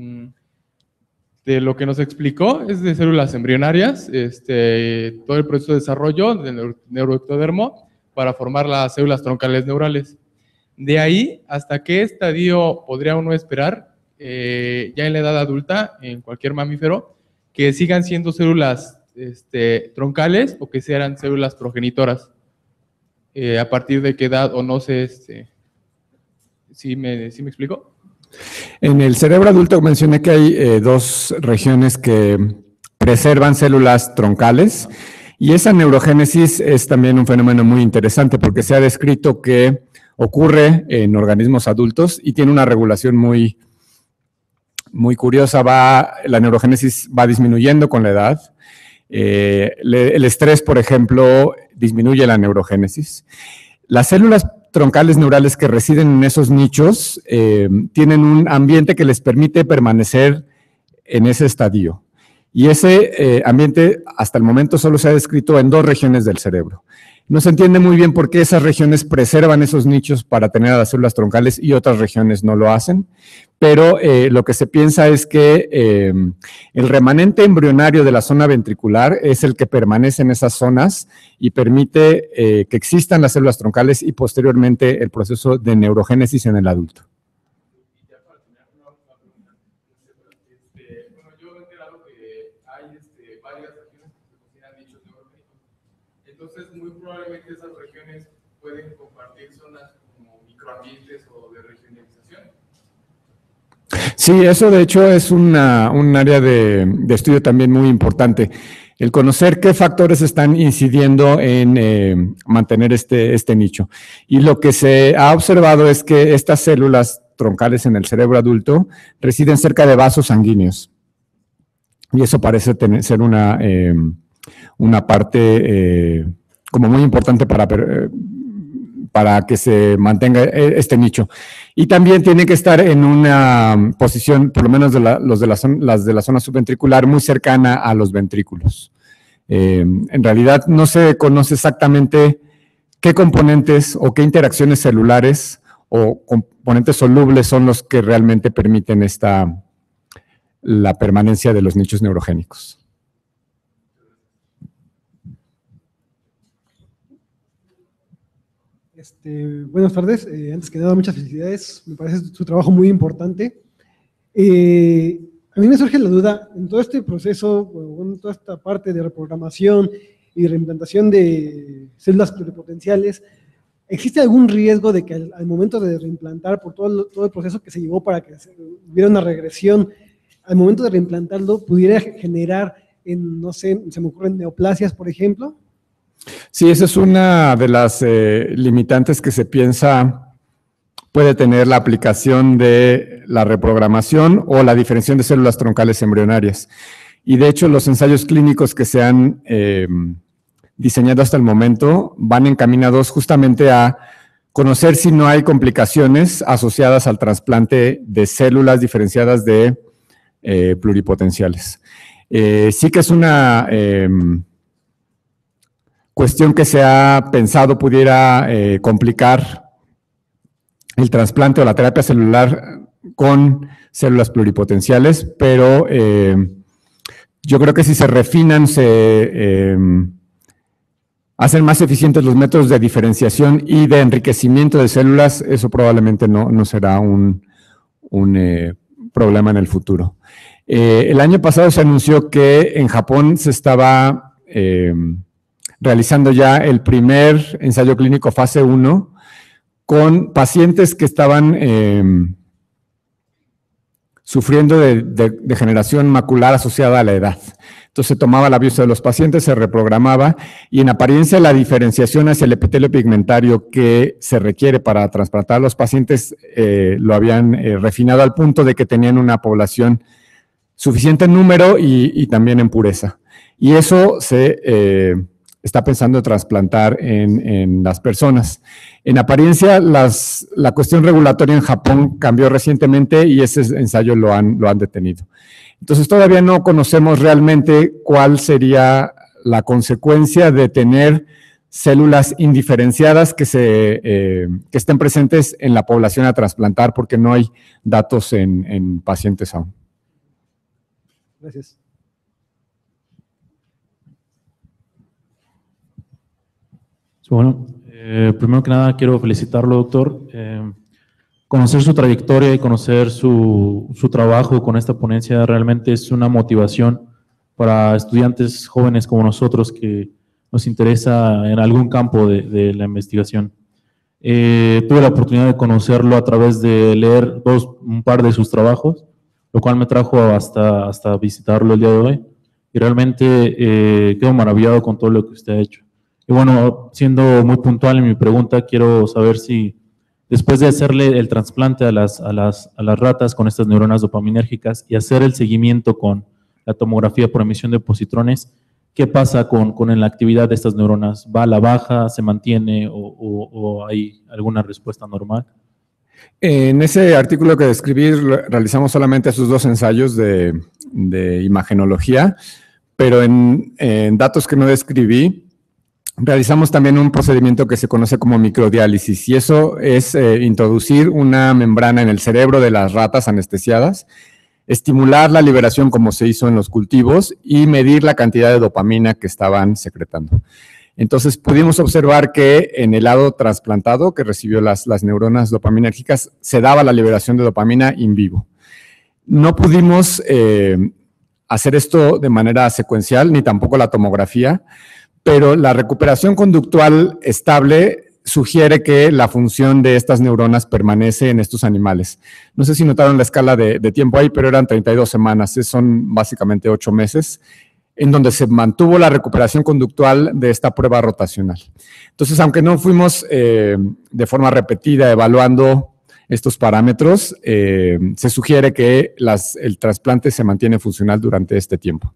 de lo que nos explicó es de células embrionarias, este, todo el proceso de desarrollo del neuroectodermo para formar las células troncales neurales. De ahí, ¿hasta qué estadio podría uno esperar, eh, ya en la edad adulta, en cualquier mamífero, que sigan siendo células este, troncales o que sean células progenitoras? Eh, ¿A partir de qué edad o no sé? Este, ¿sí me, ¿sí me explico? En el cerebro adulto mencioné que hay eh, dos regiones que preservan células troncales y esa neurogénesis es también un fenómeno muy interesante porque se ha descrito que ocurre en organismos adultos y tiene una regulación muy, muy curiosa. Va, la neurogénesis va disminuyendo con la edad. Eh, le, el estrés, por ejemplo, disminuye la neurogénesis. Las células troncales neurales que residen en esos nichos eh, tienen un ambiente que les permite permanecer en ese estadio. Y ese eh, ambiente hasta el momento solo se ha descrito en dos regiones del cerebro. No se entiende muy bien por qué esas regiones preservan esos nichos para tener a las células troncales y otras regiones no lo hacen, pero eh, lo que se piensa es que eh, el remanente embrionario de la zona ventricular es el que permanece en esas zonas y permite eh, que existan las células troncales y posteriormente el proceso de neurogénesis en el adulto. Entonces, muy probablemente esas regiones pueden compartir zonas como microambientes o de regionalización. Sí, eso de hecho es una, un área de, de estudio también muy importante. El conocer qué factores están incidiendo en eh, mantener este, este nicho. Y lo que se ha observado es que estas células troncales en el cerebro adulto residen cerca de vasos sanguíneos. Y eso parece tener, ser una... Eh, una parte eh, como muy importante para, eh, para que se mantenga este nicho. Y también tiene que estar en una posición, por lo menos de la, los de la zona, las de la zona subventricular, muy cercana a los ventrículos. Eh, en realidad no se conoce exactamente qué componentes o qué interacciones celulares o componentes solubles son los que realmente permiten esta, la permanencia de los nichos neurogénicos. Este, buenas tardes, eh, antes que nada muchas felicidades, me parece su trabajo muy importante. Eh, a mí me surge la duda, en todo este proceso, bueno, en toda esta parte de reprogramación y reimplantación de células pluripotenciales, ¿existe algún riesgo de que al, al momento de reimplantar, por todo el, todo el proceso que se llevó para que se, hubiera una regresión, al momento de reimplantarlo pudiera generar, en, no sé, se me ocurren neoplasias, por ejemplo? Sí, esa es una de las eh, limitantes que se piensa puede tener la aplicación de la reprogramación o la diferenciación de células troncales embrionarias. Y de hecho, los ensayos clínicos que se han eh, diseñado hasta el momento van encaminados justamente a conocer si no hay complicaciones asociadas al trasplante de células diferenciadas de eh, pluripotenciales. Eh, sí que es una... Eh, cuestión que se ha pensado pudiera eh, complicar el trasplante o la terapia celular con células pluripotenciales, pero eh, yo creo que si se refinan, se eh, hacen más eficientes los métodos de diferenciación y de enriquecimiento de células, eso probablemente no, no será un, un eh, problema en el futuro. Eh, el año pasado se anunció que en Japón se estaba... Eh, realizando ya el primer ensayo clínico fase uno con pacientes que estaban eh, sufriendo de, de degeneración macular asociada a la edad. Entonces se tomaba la biopsia de los pacientes, se reprogramaba y en apariencia la diferenciación hacia el epitelio pigmentario que se requiere para trasplantar a los pacientes eh, lo habían eh, refinado al punto de que tenían una población suficiente en número y, y también en pureza. Y eso se eh, está pensando en trasplantar en, en las personas. En apariencia, las, la cuestión regulatoria en Japón cambió recientemente y ese ensayo lo han, lo han detenido. Entonces, todavía no conocemos realmente cuál sería la consecuencia de tener células indiferenciadas que, se, eh, que estén presentes en la población a trasplantar, porque no hay datos en, en pacientes aún. Gracias. Bueno, eh, primero que nada quiero felicitarlo, doctor. Eh, conocer su trayectoria y conocer su, su trabajo con esta ponencia realmente es una motivación para estudiantes jóvenes como nosotros que nos interesa en algún campo de, de la investigación. Eh, tuve la oportunidad de conocerlo a través de leer dos, un par de sus trabajos, lo cual me trajo hasta, hasta visitarlo el día de hoy. Y realmente eh, quedo maravillado con todo lo que usted ha hecho. Y bueno, siendo muy puntual en mi pregunta, quiero saber si después de hacerle el trasplante a las, a las, a las ratas con estas neuronas dopaminérgicas y hacer el seguimiento con la tomografía por emisión de positrones, ¿qué pasa con, con la actividad de estas neuronas? ¿Va a la baja, se mantiene o, o, o hay alguna respuesta normal? En ese artículo que describí realizamos solamente esos dos ensayos de, de imagenología, pero en, en datos que no describí, realizamos también un procedimiento que se conoce como microdiálisis, y eso es eh, introducir una membrana en el cerebro de las ratas anestesiadas, estimular la liberación como se hizo en los cultivos y medir la cantidad de dopamina que estaban secretando. Entonces pudimos observar que en el lado trasplantado que recibió las, las neuronas dopaminérgicas se daba la liberación de dopamina in vivo. No pudimos eh, hacer esto de manera secuencial, ni tampoco la tomografía, pero la recuperación conductual estable sugiere que la función de estas neuronas permanece en estos animales. No sé si notaron la escala de, de tiempo ahí, pero eran treinta y dos semanas, son básicamente ocho meses, en donde se mantuvo la recuperación conductual de esta prueba rotacional. Entonces, aunque no fuimos eh, de forma repetida evaluando estos parámetros, eh, se sugiere que las, el trasplante se mantiene funcional durante este tiempo.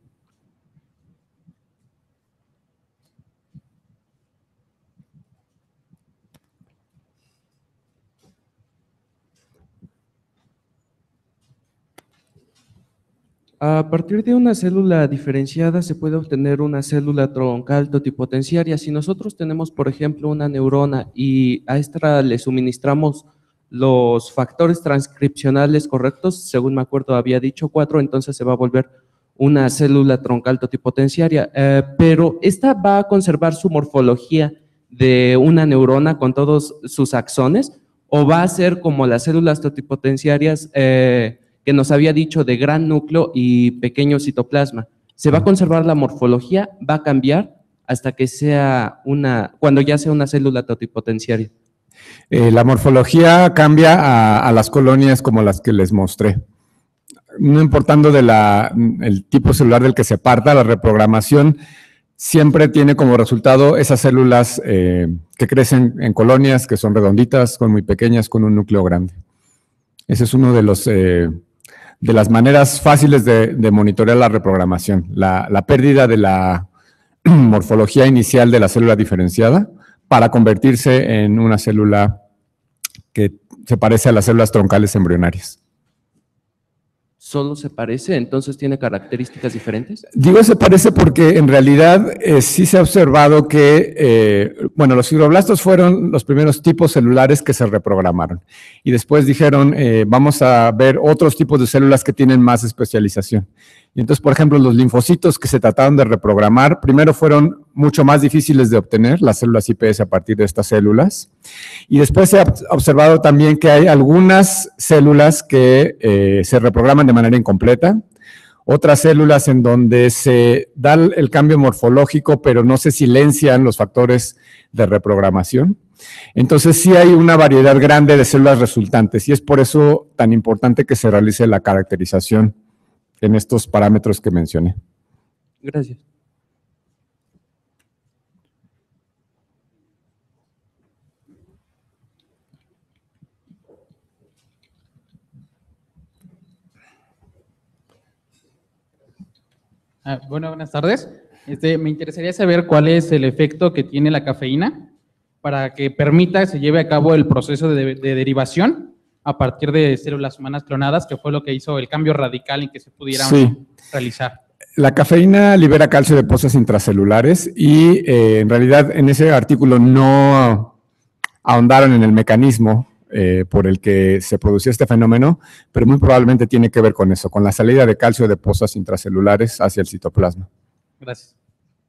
A partir de una célula diferenciada se puede obtener una célula troncal totipotenciaria. Si nosotros tenemos, por ejemplo, una neurona y a esta le suministramos los factores transcripcionales correctos, según me acuerdo había dicho cuatro, entonces se va a volver una célula troncal totipotenciaria, eh, pero esta va a conservar su morfología de una neurona con todos sus axones, o va a ser como las células totipotenciarias eh, que nos había dicho de gran núcleo y pequeño citoplasma. ¿Se va a conservar la morfología? ¿Va a cambiar hasta que sea una, cuando ya sea una célula totipotenciaria? Eh, la morfología cambia a, a las colonias como las que les mostré. No importando de la, el tipo celular del que se parta, la reprogramación siempre tiene como resultado esas células eh, que crecen en colonias, que son redonditas, con muy pequeñas, con un núcleo grande. Ese es uno de los... Eh, de las maneras fáciles de, de monitorear la reprogramación, la, la pérdida de la morfología inicial de la célula diferenciada para convertirse en una célula que se parece a las células troncales embrionarias. ¿Solo se parece? ¿Entonces tiene características diferentes? Digo se parece porque en realidad eh, sí se ha observado que, eh, bueno, los fibroblastos fueron los primeros tipos celulares que se reprogramaron. Y después dijeron, eh, vamos a ver otros tipos de células que tienen más especialización. Y entonces, por ejemplo, los linfocitos que se trataron de reprogramar, primero fueron mucho más difíciles de obtener, las células I P S a partir de estas células. Y después se ha observado también que hay algunas células que eh, se reprograman de manera incompleta, otras células en donde se da el cambio morfológico, pero no se silencian los factores de reprogramación. Entonces sí hay una variedad grande de células resultantes y es por eso tan importante que se realice la caracterización en estos parámetros que mencioné. Gracias. Ah, bueno, buenas tardes. Este, me interesaría saber cuál es el efecto que tiene la cafeína para que permita que se lleve a cabo el proceso de, de derivación a partir de células humanas clonadas, que fue lo que hizo el cambio radical en que se pudiera Sí. realizar. La cafeína libera calcio de pozas intracelulares y eh, en realidad en ese artículo no ahondaron en el mecanismo eh, por el que se producía este fenómeno, pero muy probablemente tiene que ver con eso, con la salida de calcio de pozas intracelulares hacia el citoplasma. Gracias.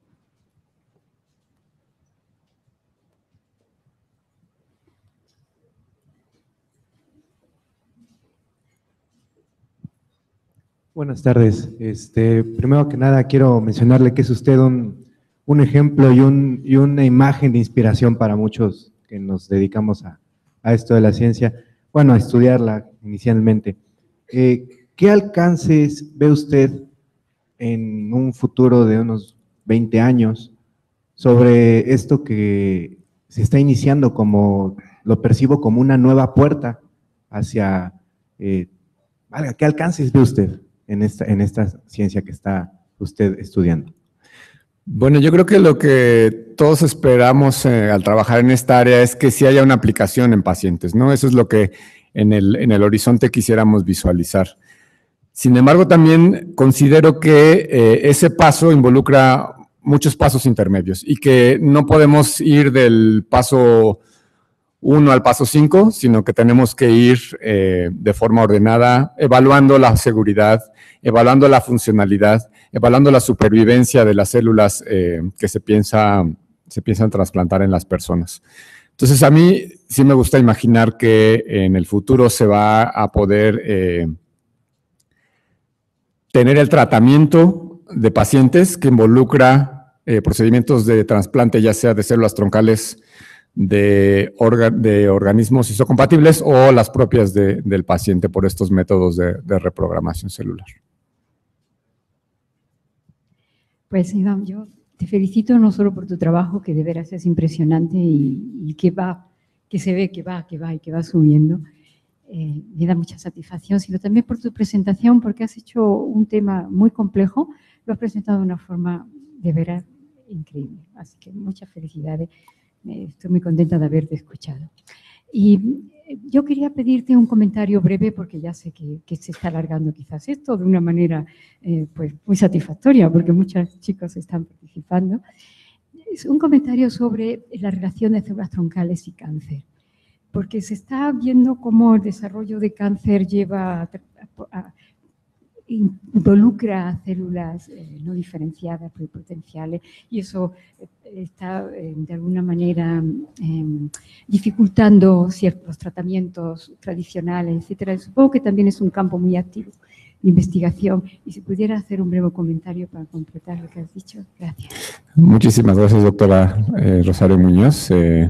Buenas tardes. Este, primero que nada quiero mencionarle que es usted un, un ejemplo y, un, y una imagen de inspiración para muchos que nos dedicamos a, a esto de la ciencia, bueno, a estudiarla inicialmente. Eh, ¿Qué alcances ve usted en un futuro de unos veinte años sobre esto que se está iniciando como, lo percibo como una nueva puerta hacia, eh, valga, ¿qué alcances ve usted en esta, en esta ciencia que está usted estudiando? Bueno, yo creo que lo que todos esperamos eh, al trabajar en esta área es que sí haya una aplicación en pacientes, ¿no? Eso es lo que en el, en el horizonte quisiéramos visualizar. Sin embargo, también considero que eh, ese paso involucra muchos pasos intermedios y que no podemos ir del paso uno al paso cinco, sino que tenemos que ir eh, de forma ordenada, evaluando la seguridad, evaluando la funcionalidad, evaluando la supervivencia de las células eh, que se, piensa, se piensan trasplantar en las personas. Entonces, a mí sí me gusta imaginar que en el futuro se va a poder eh, tener el tratamiento de pacientes que involucra eh, procedimientos de trasplante, ya sea de células troncales de, orga, de organismos isocompatibles o las propias de, del paciente por estos métodos de, de reprogramación celular. Pues Iván, yo te felicito no solo por tu trabajo, que de veras es impresionante y, y que va, que se ve que va, que va y que va subiendo. Eh, me da mucha satisfacción, sino también por tu presentación, porque has hecho un tema muy complejo, lo has presentado de una forma de veras increíble. Así que muchas felicidades, eh, estoy muy contenta de haberte escuchado. Y yo quería pedirte un comentario breve, porque ya sé que, que se está alargando quizás esto de una manera eh, pues muy satisfactoria, porque muchos chicos están participando. Es un comentario sobre la relación de células troncales y cáncer, porque se está viendo cómo el desarrollo de cáncer lleva a, a, involucra a células eh, no diferenciadas, pluripotenciales, y eso eh, está eh, de alguna manera eh, dificultando ciertos tratamientos tradicionales, etcétera. Supongo que también es un campo muy activo de investigación, y si pudiera hacer un breve comentario para completar lo que has dicho. Gracias. Muchísimas gracias, doctora eh, Rosario Muñoz. Eh,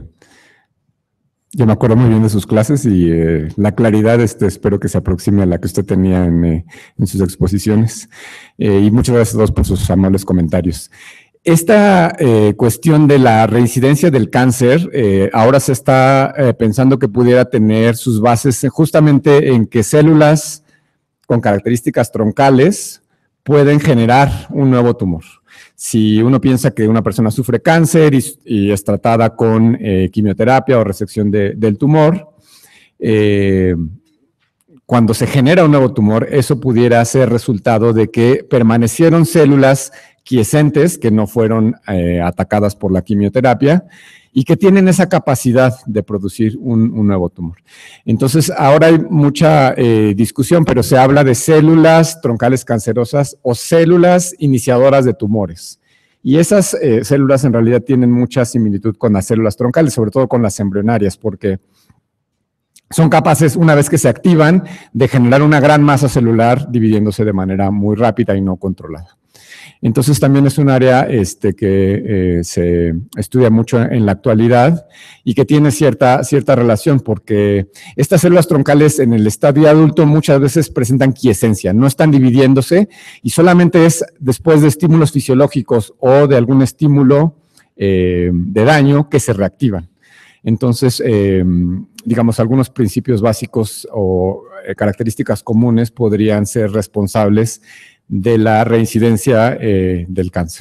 Yo me acuerdo muy bien de sus clases y eh, la claridad este, espero que se aproxime a la que usted tenía en, eh, en sus exposiciones. Eh, y muchas gracias a todos por sus amables comentarios. Esta eh, cuestión de la reincidencia del cáncer, eh, ahora se está eh, pensando que pudiera tener sus bases justamente en que células con características troncales pueden generar un nuevo tumor. Si uno piensa que una persona sufre cáncer y, y es tratada con eh, quimioterapia o resección de, del tumor, eh, cuando se genera un nuevo tumor, eso pudiera ser resultado de que permanecieron células quiescentes que no fueron eh, atacadas por la quimioterapia y que tienen esa capacidad de producir un, un nuevo tumor. Entonces, ahora hay mucha eh, discusión, pero se habla de células troncales cancerosas o células iniciadoras de tumores. Y esas eh, células en realidad tienen mucha similitud con las células troncales, sobre todo con las embrionarias, porque son capaces, una vez que se activan, de generar una gran masa celular dividiéndose de manera muy rápida y no controlada. Entonces también es un área este, que eh, se estudia mucho en la actualidad y que tiene cierta, cierta relación, porque estas células troncales en el estadio adulto muchas veces presentan quiescencia, no están dividiéndose y solamente es después de estímulos fisiológicos o de algún estímulo eh, de daño que se reactivan. Entonces, eh, digamos, algunos principios básicos o eh, características comunes podrían ser responsables de la reincidencia eh, del cáncer.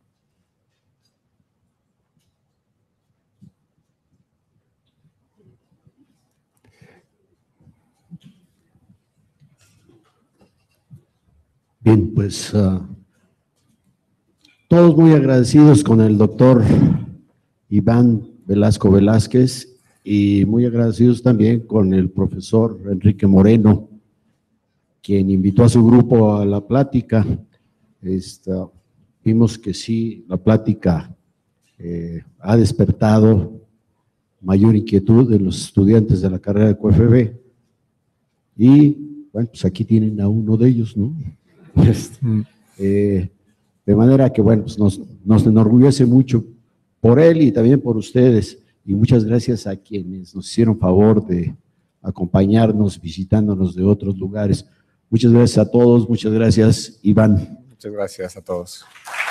Bien, pues uh, todos muy agradecidos con el doctor Iván Velasco Velázquez y muy agradecidos también con el profesor Enrique Moreno, quien invitó a su grupo a la plática. Esta, vimos que sí, la plática eh, ha despertado mayor inquietud en los estudiantes de la carrera de Q F B. Y, bueno, pues aquí tienen a uno de ellos, ¿no? Este, eh, de manera que, bueno, pues nos, nos enorgullece mucho por él y también por ustedes. Y muchas gracias a quienes nos hicieron favor de acompañarnos, visitándonos de otros lugares. Muchas gracias a todos, muchas gracias, Iván. Muchas gracias a todos.